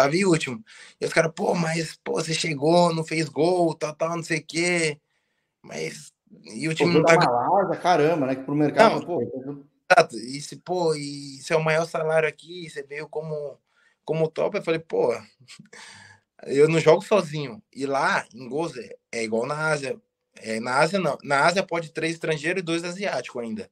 E os caras, pô, mas pô, você chegou, não fez gol, tal, não sei o quê. Mas. E o Pô, time foi não da tá ganhando. Malásia, caramba, né? Que pro mercado, Não, pô. Exato. E se, pô, e se é o maior salário aqui, você veio como top, eu falei, pô, eu não jogo sozinho. E lá, em Gozo, é igual na Ásia. Na Ásia, não. Na Ásia pode 3 estrangeiros e 2 asiáticos ainda.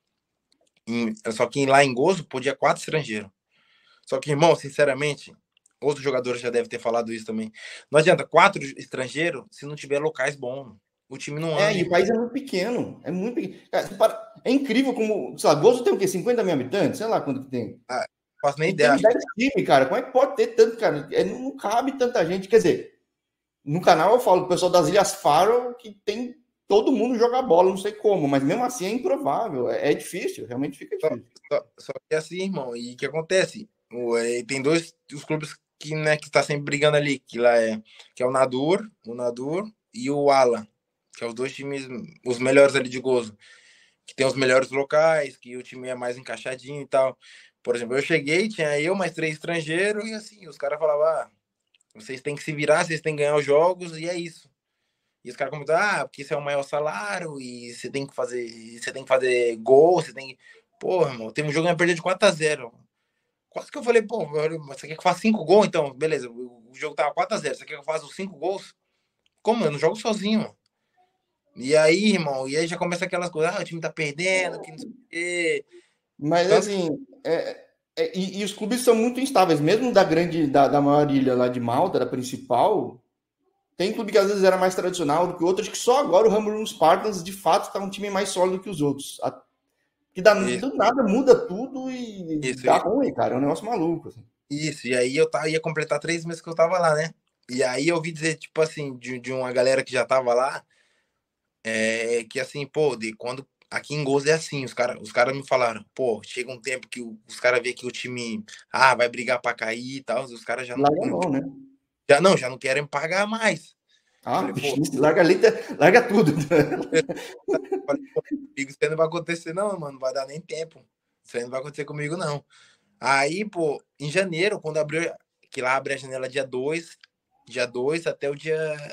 Só que lá em Gozo podia 4 estrangeiros. Só que, irmão, sinceramente, outros jogadores já devem ter falado isso também. Não adianta 4 estrangeiros se não tiver locais bons. O time não anda, E o irmão. país é muito pequeno. É muito pequeno. Cara, é incrível como, sei lá, Gozo tem o quê? 50 mil habitantes? Sei lá quanto que tem. Ah, não faço nem E ideia. tem Acho que 10 times, cara. Como é que pode ter tanto, cara? Não cabe tanta gente. Quer dizer, no canal eu falo do pessoal das Ilhas Faro que tem todo mundo joga bola, não sei como, mas mesmo assim é improvável. É difícil, realmente fica só, difícil. só que é assim, irmão. E o que acontece? Tem dois os clubes que, né, que tá sempre brigando ali, que é o Nadur e o Ala, que é os dois times, os melhores ali de Gozo, que tem os melhores locais, que o time é mais encaixadinho e tal. Por exemplo, eu cheguei, tinha eu mais 3 estrangeiros, e assim, os caras falavam, vocês têm que se virar, vocês têm que ganhar os jogos, e é isso. E os caras comentaram, porque isso é o maior salário, e você tem que fazer gol, você tem que. Porra, irmão, teve um jogo que eu perdi de 4-0. Quase que eu falei, pô, você quer que eu faça 5 gols? Então, beleza, o jogo tava 4-0. Você quer que eu faça os 5 gols? Como? Eu não jogo sozinho, mano. E aí, irmão, e aí já começa aquelas coisas, o time tá perdendo, que não sei o quê. Mas Tanto assim, e os clubes são muito instáveis, mesmo da maior ilha lá de Malta, da principal. Tem clube que às vezes era mais tradicional do que outros, que só agora o Hamburg Spartans de fato está um time mais sólido que os outros. Que isso, do nada muda tudo e isso, dá ruim, cara. É um negócio maluco. Assim. isso. E aí ia completar 3 meses que eu tava lá, né? E aí eu ouvi dizer, tipo assim, de uma galera que já tava lá, que assim, pô, quando aqui em Gozo é assim, os cara me falaram, pô, chega um tempo que os caras vê que o time vai brigar pra cair e tal, os caras já não, Larga não, né? já não querem pagar mais. Eu falei, pô, Larga, larga tudo. falei, pô, comigo isso aí não vai acontecer, não, mano, não vai dar nem tempo. Isso aí não vai acontecer comigo, não. Aí, pô, em janeiro, quando abriu, que lá abre a janela dia 2 até o dia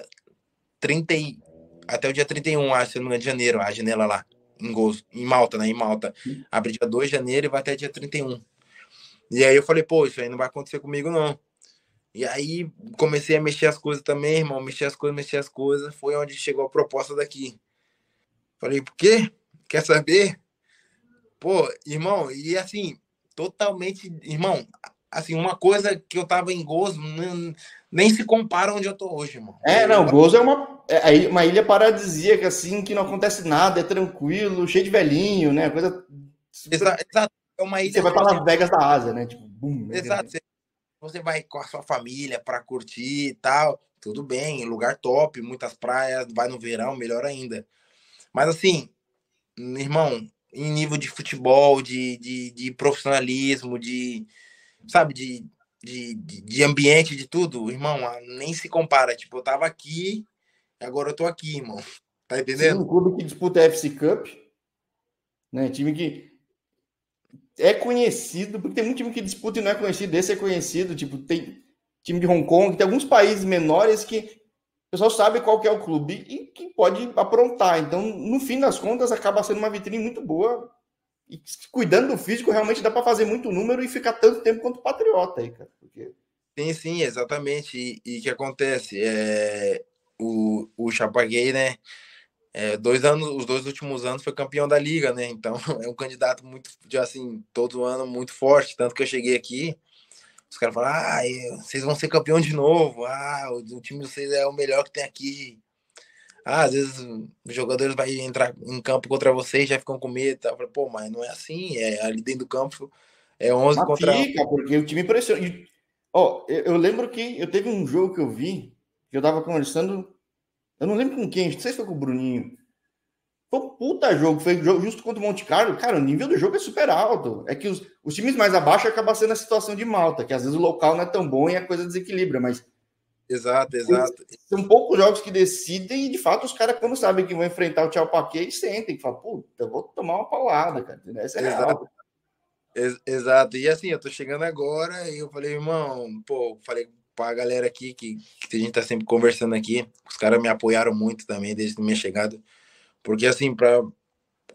30 até o dia 31, acho, se não me engano, de janeiro, a janela lá, em Gozo, em Malta, né? Em Malta. Abre dia 2 de janeiro e vai até dia 31. E aí eu falei, pô, isso aí não vai acontecer comigo, não. E aí comecei a mexer as coisas também, irmão, mexer as coisas. Foi onde chegou a proposta daqui. Falei, por quê? Quer saber? Pô, irmão, e assim, totalmente, irmão, assim, uma coisa que eu tava em Gozo, nem se compara onde eu tô hoje, irmão. Não, Gozo é uma ilha paradisíaca, assim, que não acontece nada, é tranquilo, cheio de velhinho, né? Coisa super. Exato, é uma Você ilha, vai tipo para assim, Las Vegas da Ásia, né? Tipo, bum. exato, você vai com a sua família para curtir e tal, tudo bem, lugar top, muitas praias, vai no verão, melhor ainda. Mas assim, irmão, em nível de futebol, de profissionalismo, sabe, de ambiente, de tudo, irmão, nem se compara. Tipo, eu tava aqui, agora eu tô aqui, irmão. Tá Sim, um entendendo? clube que disputa a FC Cup, né? Time que é conhecido, porque tem muito time que disputa e não é conhecido, esse é conhecido, tipo, tem time de Hong Kong, tem alguns países menores que o pessoal sabe qual que é o clube e que pode aprontar. Então, no fim das contas, acaba sendo uma vitrine muito boa. E cuidando do físico, realmente dá para fazer muito número e ficar tanto tempo quanto o Patriota aí, cara. Porque... Sim, sim, exatamente. E o que acontece? O Chapecoense, né? 2 anos, os 2 últimos anos foi campeão da liga, né? Então é um candidato muito, assim, todo ano muito forte. Tanto que eu cheguei aqui, os caras falaram: vocês vão ser campeão de novo. O time de vocês é o melhor que tem aqui. Às vezes os jogadores vão entrar em campo contra vocês e já ficam com medo. Tá? Eu falei, pô, mas não é assim. Ali dentro do campo é 11 Mas contra 11. fica, porque o time pressiona. Eu lembro que eu teve um jogo que eu vi, que eu tava conversando, eu não lembro com quem, não sei se foi com o Bruninho. Foi um puta jogo, foi justo contra o Monte Carlo. Cara, o nível do jogo é super alto. É que os times mais abaixo acabam sendo a situação de Malta, que às vezes o local não é tão bom e a coisa desequilibra, mas Exato, exato. são poucos jogos que decidem e, de fato, os caras, quando sabem que vão enfrentar o Tchau Paquê, sentem, falam, puta, eu vou tomar uma paulada, cara. Essa é Exato, real. exato. E assim, eu tô chegando agora e eu falei, irmão, pô, falei pra galera aqui que a gente tá sempre conversando aqui. Os caras me apoiaram muito também desde a minha chegada. Porque assim,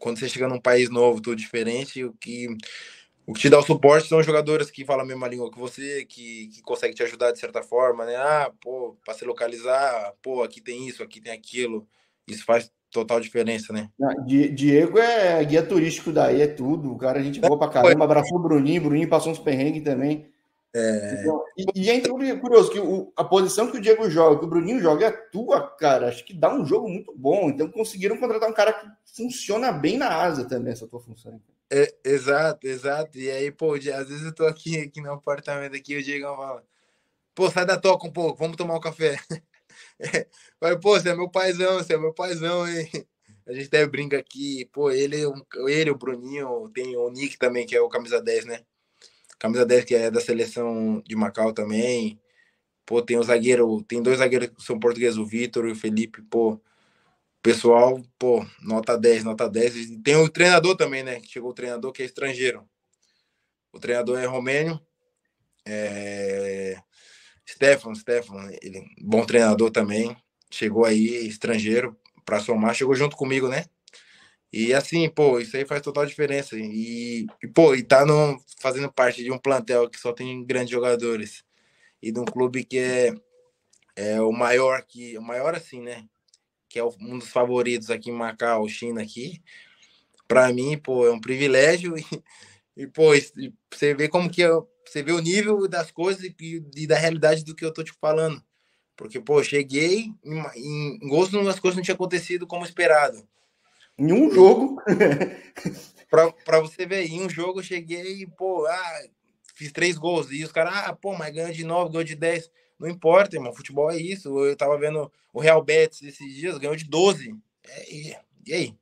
quando você chega num país novo, tudo diferente, o que te dá o suporte são os jogadores que falam a mesma língua que você, que conseguem te ajudar de certa forma, né? Ah, pô, para se localizar, pô, aqui tem isso, aqui tem aquilo. Isso faz total diferença, né? Diego é guia turístico daí, é tudo. O cara, a gente boa pra Pô, caramba. Abraçou o Bruninho passou uns perrengues também. é, Então, e é curioso que a posição que o Diego joga, que o Bruninho joga, é a tua, cara. Acho que dá um jogo muito bom. Então conseguiram contratar um cara que funciona bem na asa também, essa tua função. exato, exato. E aí, pô, às vezes eu tô aqui no apartamento aqui, o Diego fala, pô, sai da toca um pouco, vamos tomar um café. Falei, pô, você é meu paizão, hein? A gente até brinca aqui, pô, o Bruninho, tem o Nick também, que é o camisa 10, né? Camisa 10 que é da seleção de Macau também. Pô, tem o zagueiro, tem dois zagueiros que são portugueses, o Vitor e o Felipe, pô. Pessoal, pô, nota 10, nota 10. E tem o treinador também, né? Que chegou o treinador que é estrangeiro. O treinador é romênio, é... Stefan, ele bom treinador também. Chegou aí, estrangeiro, para somar, chegou junto comigo, né? E assim, pô, isso aí faz total diferença. Pô, e tá fazendo parte de um plantel que só tem grandes jogadores. E de um clube que é o maior assim, né? Que é um dos favoritos aqui em Macau, China aqui. Para mim, pô, é um privilégio pô, você vê como que você vê o nível das coisas e da realidade do que eu tô te falando. Porque, pô, eu cheguei em gosto, as coisas não tinham acontecido como esperado. Em um jogo. Pra você ver, em um jogo eu cheguei e, pô, fiz 3 gols. E os caras, pô, mas ganhou de 9, ganhou de 10. Não importa, irmão, futebol é isso. Eu tava vendo o Real Betis esses dias, ganhou de 12. E aí?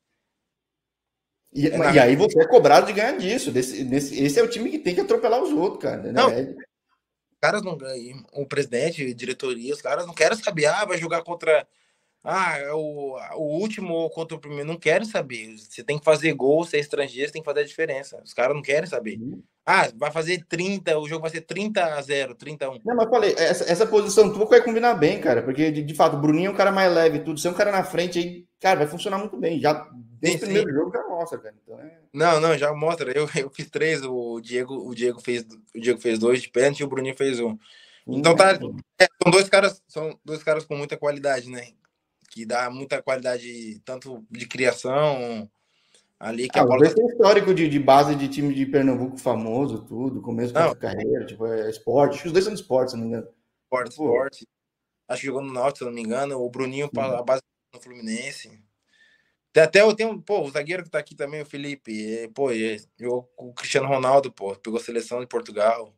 E, É na e aí você é cobrado de ganhar disso. Esse é o time que tem que atropelar os outros, cara. Não, os Né? caras não ganham. O presidente, diretoria, os caras não querem saber, vai jogar contra. É o último contra o primeiro. Não querem saber. Você tem que fazer gol, ser estrangeiro, você tem que fazer a diferença. Os caras não querem saber. Vai fazer 30, o jogo vai ser 30-0, 30-1. Não, mas falei, essa posição tua vai combinar bem, cara, porque de fato o Bruninho é um cara mais leve e tudo, ser um cara na frente aí, cara, vai funcionar muito bem. Já Sim, nesse sim. primeiro jogo já mostra, cara. Então, Não, já mostra. Eu fiz 3, o Diego fez 2 de pênalti e o Bruninho fez 1. Então tá. São dois caras com muita qualidade, né? Que dá muita qualidade, tanto de criação ali, que a os bola dois tá. têm histórico de base de time de Pernambuco famoso, tudo, começo Não, de carreira, tipo, é esporte. Acho que os dois são de esporte, se não me engano. Então, pô, esporte. Acho que jogou no Náutico, se eu não me engano. O Bruninho, a base no Fluminense. Eu tenho, pô, o zagueiro que tá aqui também, o Felipe. Jogou com o Cristiano Ronaldo, pô. Pegou a seleção de Portugal.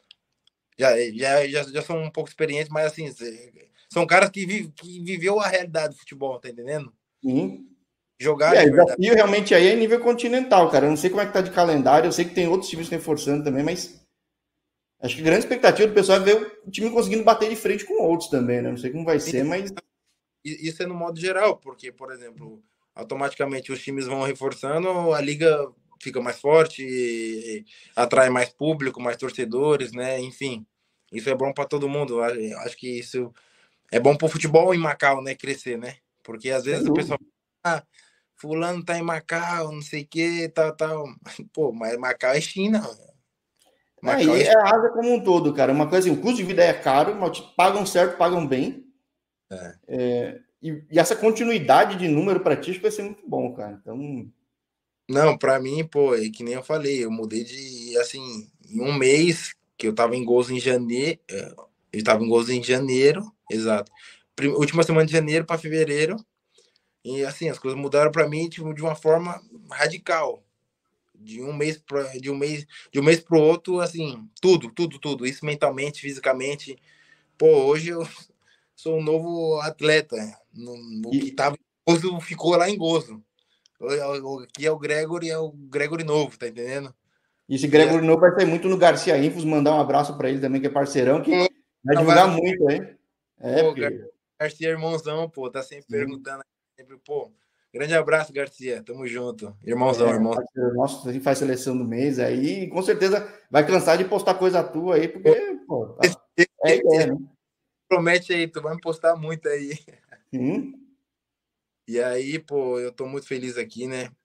Já são um pouco experientes, mas assim, são caras que viveu a realidade do futebol, tá entendendo? sim. E Jogar aí, de o verdade. desafio realmente aí é nível continental, cara. Eu não sei como é que tá de calendário, eu sei que tem outros times reforçando também, mas acho que a grande expectativa do pessoal é ver o time conseguindo bater de frente com outros também, né? Não sei como vai ser, mas. Isso é no modo geral, porque, por exemplo, automaticamente os times vão reforçando, a liga fica mais forte, atrai mais público, mais torcedores, né? Enfim, isso é bom para todo mundo. Eu acho que isso é bom para o futebol em Macau, né? Crescer, né? Porque às Sem vezes o dúvida. pessoal, fulano tá em Macau, não sei o que, tal. Pô, mas Macau é China. Macau E é é China. a Ásia como um todo, cara. Uma coisa assim, o custo de vida é caro, mas pagam certo, pagam bem. É. E essa continuidade de número para ti acho que vai ser muito bom, cara. Então, Não, pra mim, pô, é que nem eu falei, eu mudei assim, em um mês, que eu tava em Gozo em janeiro, eu tava em Gozo em janeiro, exato. Última semana de janeiro para fevereiro, e assim, as coisas mudaram pra mim, tipo, de uma forma radical. De um mês pro outro, assim, tudo, isso mentalmente, fisicamente. Pô, hoje eu sou um novo atleta, no que e, tava em Gozo ficou lá em Gozo. Aqui é o Gregory novo, tá entendendo? e esse E assim, Gregory Novo vai ser muito no Garcia Infos, mandar um abraço para ele também, que é parceirão, que vai divulgar muito, hein? pô, Porque. Garcia, irmãozão, pô, tá sempre Sim, perguntando, sempre, pô, grande abraço, Garcia, tamo junto, irmãozão, irmão. parceiro nosso, a gente faz seleção do mês aí, com certeza vai cansar de postar coisa tua aí, porque, Pô, pô, esse, é a ideia, esse né? promete aí, tu vai me postar muito aí. Sim. E aí, pô, eu tô muito feliz aqui, né?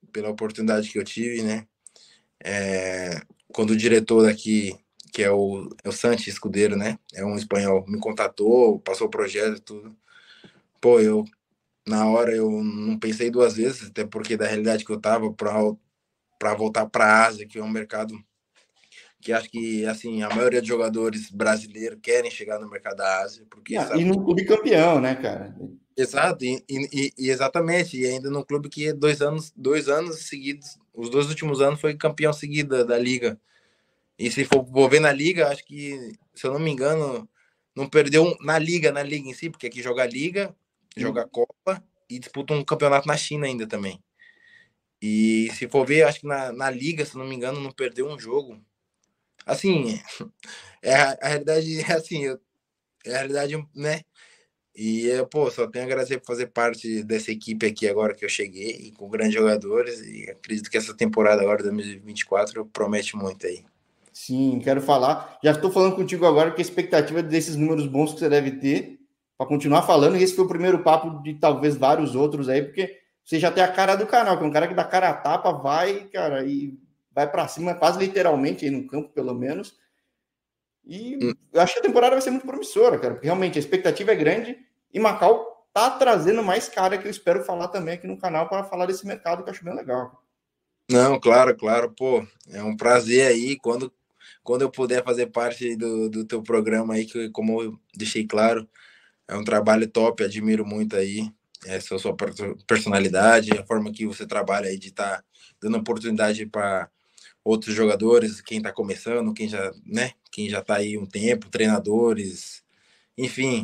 pela oportunidade que eu tive, né? Quando o diretor daqui, que é o Santi Escudeiro, né? É um espanhol, me contatou, passou o projeto, tudo. Pô, na hora eu não pensei duas vezes, até porque da realidade que eu tava para voltar para a Ásia, que é um mercado que acho que assim a maioria dos jogadores brasileiros querem chegar no mercado da Ásia, porque E sabe que num clube campeão, né, cara? exato, e exatamente, e ainda num clube que 2 anos seguidos, os 2 últimos anos foi campeão seguido da liga. E se for ver na liga, acho que, se eu não me engano, não perdeu na liga em si, porque aqui joga liga, joga Copa e disputa um campeonato na China ainda também. E se for ver, acho que na liga, se eu não me engano, não perdeu um jogo. Assim, a realidade é assim, é a realidade, né? Pô, só tenho a agradecer por fazer parte dessa equipe aqui agora que eu cheguei, e com grandes jogadores, e acredito que essa temporada agora, 2024, promete muito aí. Sim, quero falar. Já estou falando contigo agora que a expectativa desses números bons que você deve ter para continuar falando. E esse foi o primeiro papo de talvez vários outros aí, porque você já tem a cara do canal, que é um cara que dá cara a tapa, vai, cara, e vai para cima, quase literalmente aí no campo, pelo menos. E eu acho que a temporada vai ser muito promissora, cara, porque realmente a expectativa é grande e Macau tá trazendo mais cara que eu espero falar também aqui no canal para falar desse mercado que eu acho bem legal. Não, claro, claro, pô, é um prazer aí, quando eu puder fazer parte do teu programa aí, que como eu deixei claro, é um trabalho top, admiro muito aí essa sua personalidade, a forma que você trabalha aí de estar dando oportunidade para outros jogadores, quem está começando, quem já está aí um tempo, treinadores, enfim,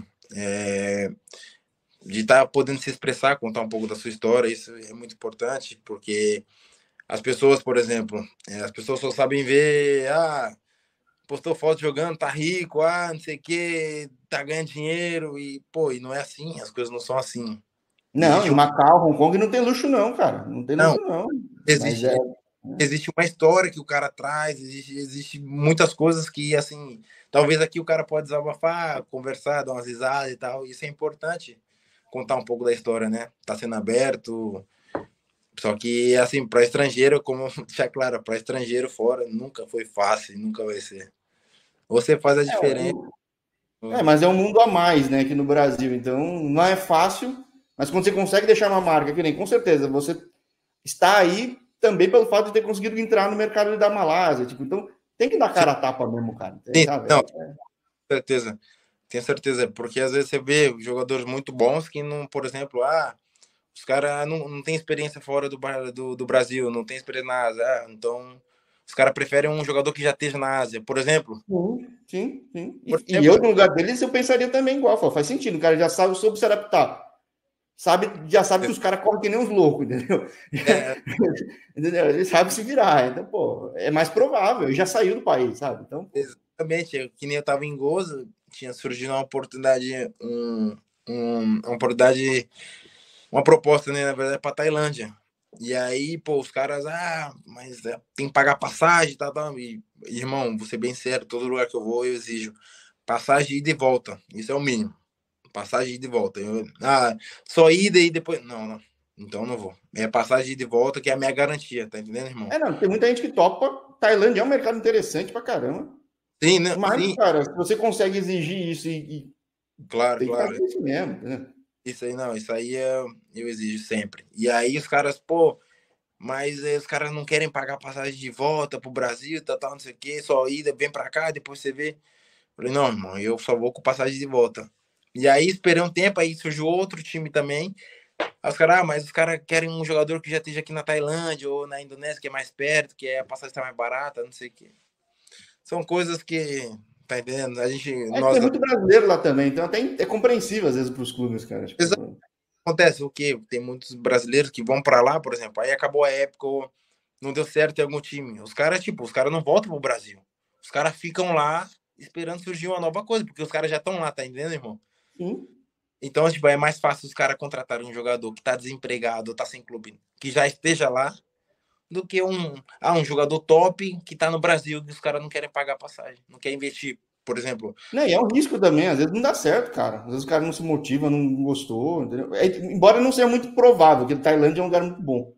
de estar podendo se expressar, contar um pouco da sua história, isso é muito importante, porque as pessoas, por exemplo, as pessoas só sabem ver, postou foto jogando, tá rico, não sei o que, tá ganhando dinheiro, e não é assim, as coisas não são assim. Não, Existe em Macau, Hong Kong não tem luxo não, cara, não tem não, luxo não. Mas existe, existe uma história que o cara traz, existe muitas coisas que, assim, talvez aqui o cara pode desabafar, conversar, dar umas risadas e tal, isso é importante, contar um pouco da história, né? Tá sendo aberto, só que, assim, para estrangeiro, como deixar claro, para estrangeiro fora, nunca foi fácil, nunca vai ser. Você faz a diferença. mas é um mundo a mais, né, aqui no Brasil. Então, não é fácil, mas quando você consegue deixar uma marca, que nem com certeza, você está aí também pelo fato de ter conseguido entrar no mercado da Malásia. Tipo, então, tem que dar Sim, cara a tapa mesmo, cara. sim, Sabe? não, certeza. Tenho certeza, porque às vezes você vê jogadores muito bons que não, por exemplo, os caras não têm experiência fora do Brasil, não tem experiência na Ásia, então os caras preferem um jogador que já esteja na Ásia, por exemplo. Sim, sim. Por E eu, exemplo, no lugar deles, eu pensaria também igual. Faz sentido, o cara já sabe, soube se adaptar. Já sabe que os caras correm que nem uns loucos, entendeu? é, Entendeu? Ele sabe se virar. Então, pô, é mais provável. Já saiu do país, sabe? Então, pô. exatamente, que nem eu estava em Gozo, tinha surgido uma oportunidade, uma oportunidade, uma proposta, né, na verdade, para Tailândia. E aí, pô, os caras, mas tem que pagar passagem, tal, tal. E, irmão, vou ser bem sério, todo lugar que eu vou, eu exijo passagem de ida e volta. Isso é o mínimo. Passagem de ida e volta. Só ida e depois. Não, não. Então não vou. É passagem de ida e volta que é a minha garantia, tá entendendo, irmão? Não, tem muita gente que topa. Tailândia é um mercado interessante pra caramba. Sim, né? Mas, Sim, cara, se você consegue exigir isso claro, tem que claro. fazer isso mesmo, né? Isso aí não, isso aí eu exijo sempre. E aí os caras, pô, mas os caras não querem pagar passagem de volta pro Brasil, tal, não sei o quê, só ida, vem pra cá, depois você vê. Falei, não, irmão, eu só vou com passagem de volta. E aí esperei um tempo, aí surgiu outro time também. Aí os caras, mas os caras querem um jogador que já esteja aqui na Tailândia ou na Indonésia, que é mais perto, que a passagem está mais barata, não sei o quê. São coisas que, tá entendendo? Que tem muito brasileiro lá também, então até é compreensível às vezes para os clubes, cara. Tipo, Acontece o quê? Tem muitos brasileiros que vão para lá, por exemplo, aí acabou a época, não deu certo em algum time. Os caras não voltam pro Brasil. Os caras ficam lá esperando surgir uma nova coisa, porque os caras já estão lá, tá entendendo, irmão? sim. Então, tipo, é mais fácil os caras contratarem um jogador que tá desempregado, tá sem clube, que já esteja lá, do que um jogador top que tá no Brasil, que os caras não querem pagar passagem, não querem investir, por exemplo. Né, e é um risco também, às vezes não dá certo, cara. Às vezes o cara não se motiva, não gostou, entendeu? Embora não seja muito provável, que Tailândia é um lugar muito bom.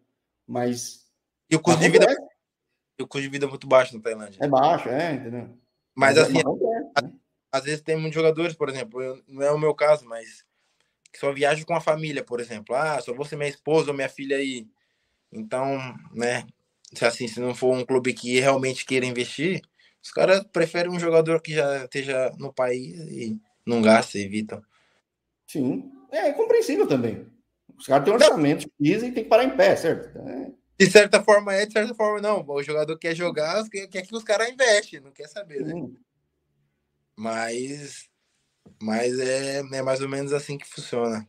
Mas E o custo de vida, acontece, o custo de vida é muito baixo na Tailândia. é baixo, entendeu? Mas assim, Mas acontece, né? às vezes tem muitos jogadores, por exemplo, não é o meu caso, mas que só viajo com a família, por exemplo. Ah, só vou ser minha esposa ou minha filha aí. Então, né, se assim, se não for um clube que realmente queira investir, os caras preferem um jogador que já esteja no país e não gasta, evitam. Sim, é compreensível também. Os caras têm Não, orçamento X e tem que parar em pé, certo? de certa forma é, de certa forma não. O jogador quer jogar, quer que os caras investem, não quer saber, né? Sim. Mas, mas é mais ou menos assim que funciona.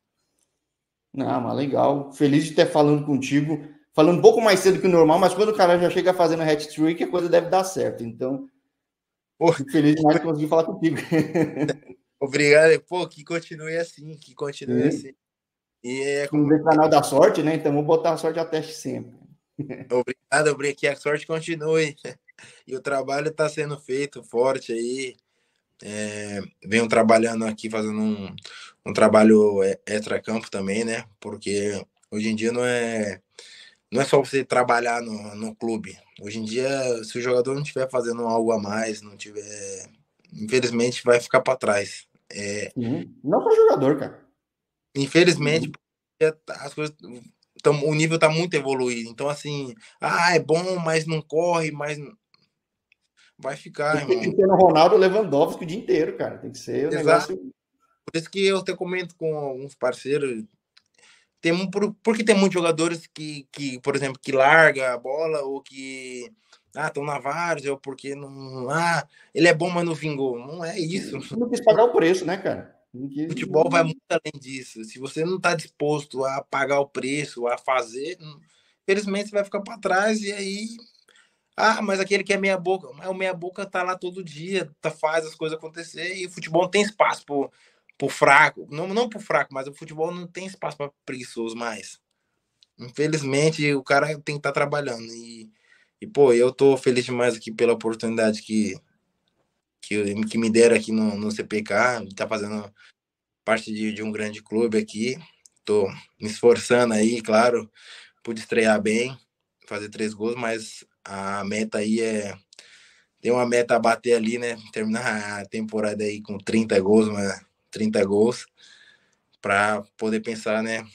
Não, mas legal. Feliz de ter falando contigo. Falando um pouco mais cedo que o normal, mas quando o cara já chega fazendo hat-trick, a coisa deve dar certo. Então, Pô, fico feliz demais de conseguir falar contigo. obrigado, pô, que continue assim, que continue Sim. assim. E é Não como. vem canal da sorte, né? Então, vou botar a sorte a teste sempre. Obrigado, que a sorte continue. E o trabalho está sendo feito forte aí. Venho trabalhando aqui, fazendo um trabalho extra-campo também, né? Porque hoje em dia não é só você trabalhar no clube. Hoje em dia, se o jogador não estiver fazendo algo a mais, não tiver. Infelizmente, vai ficar para trás. Sim. Não para jogador, cara. Infelizmente, as coisas. O nível está muito evoluído. Então, assim, é bom, mas não corre, mas vai ficar, Tem que irmão. ser no Ronaldo Lewandowski o dia inteiro, cara. Tem que ser o Exato. negócio. Por isso que eu até comento com alguns parceiros. Porque tem muitos jogadores que, por exemplo, que larga a bola ou que estão na várzea ou porque não. Ele é bom, mas não vingou. Não é isso. Não quis pagar o preço, né, cara? O futebol vai muito além disso. Se você não está disposto a pagar o preço, a fazer, infelizmente você vai ficar para trás e aí. Mas aquele que é meia boca, mas o meia boca tá lá todo dia, faz as coisas acontecer e o futebol não tem espaço pro fraco, não pro fraco, mas o futebol não tem espaço para preguiçoso mais. Infelizmente, o cara tem que estar trabalhando e pô, eu tô feliz demais aqui pela oportunidade que me deram aqui no CPK, tá fazendo parte de um grande clube aqui. Tô me esforçando aí, claro, pude estrear bem, fazer 3 gols, mas a meta aí tem uma meta a bater ali, né? Terminar a temporada aí com 30 gols, 30 gols, para poder pensar, né?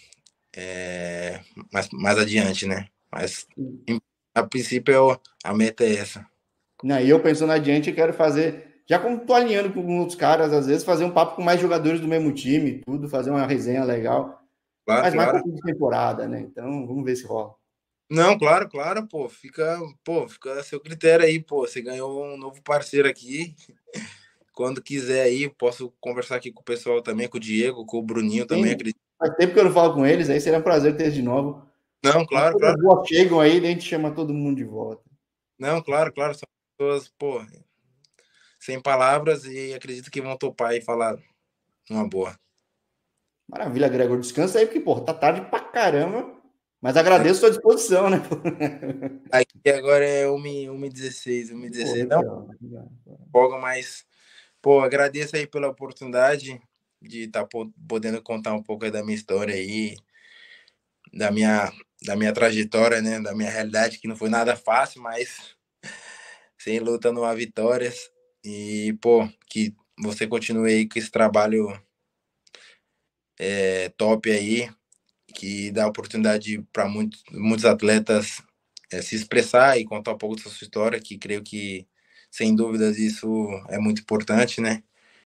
Mais adiante, né? Mas a princípio a meta é essa. Não, e eu pensando adiante, eu quero fazer, já como tô alinhando com outros caras, às vezes, fazer um papo com mais jogadores do mesmo time, tudo, fazer uma resenha legal. Claro, Mas mais claro. para fim de temporada, né? Então, vamos ver se rola. Não, claro, claro, fica a seu critério aí, pô. Você ganhou um novo parceiro aqui. Quando quiser aí, posso conversar aqui com o pessoal também, com o Diego, com o Bruninho também, Sim, acredito. faz tempo que eu não falo com eles, aí seria um prazer ter eles de novo. Não, Mas claro, coisas claro. boas chegam aí, daí a gente chama todo mundo de volta. Não, claro, claro. São pessoas, pô, sem palavras e acredito que vão topar e falar uma boa. Maravilha, Gregor. Descansa aí, porque, pô, tá tarde pra caramba. Mas agradeço a sua disposição, né? Aqui agora é 1h16, Pô, 1h16. Não legal. folga, mas, pô, agradeço aí pela oportunidade de estar podendo contar um pouco aí da minha história aí, da minha, da minha trajetória, né? Da minha realidade, que não foi nada fácil, mas sem luta não há vitórias. E, pô, que você continue aí com esse trabalho top aí, que dá oportunidade para muitos atletas se expressar e contar um pouco da sua história, que creio que, sem dúvidas, isso é muito importante, né?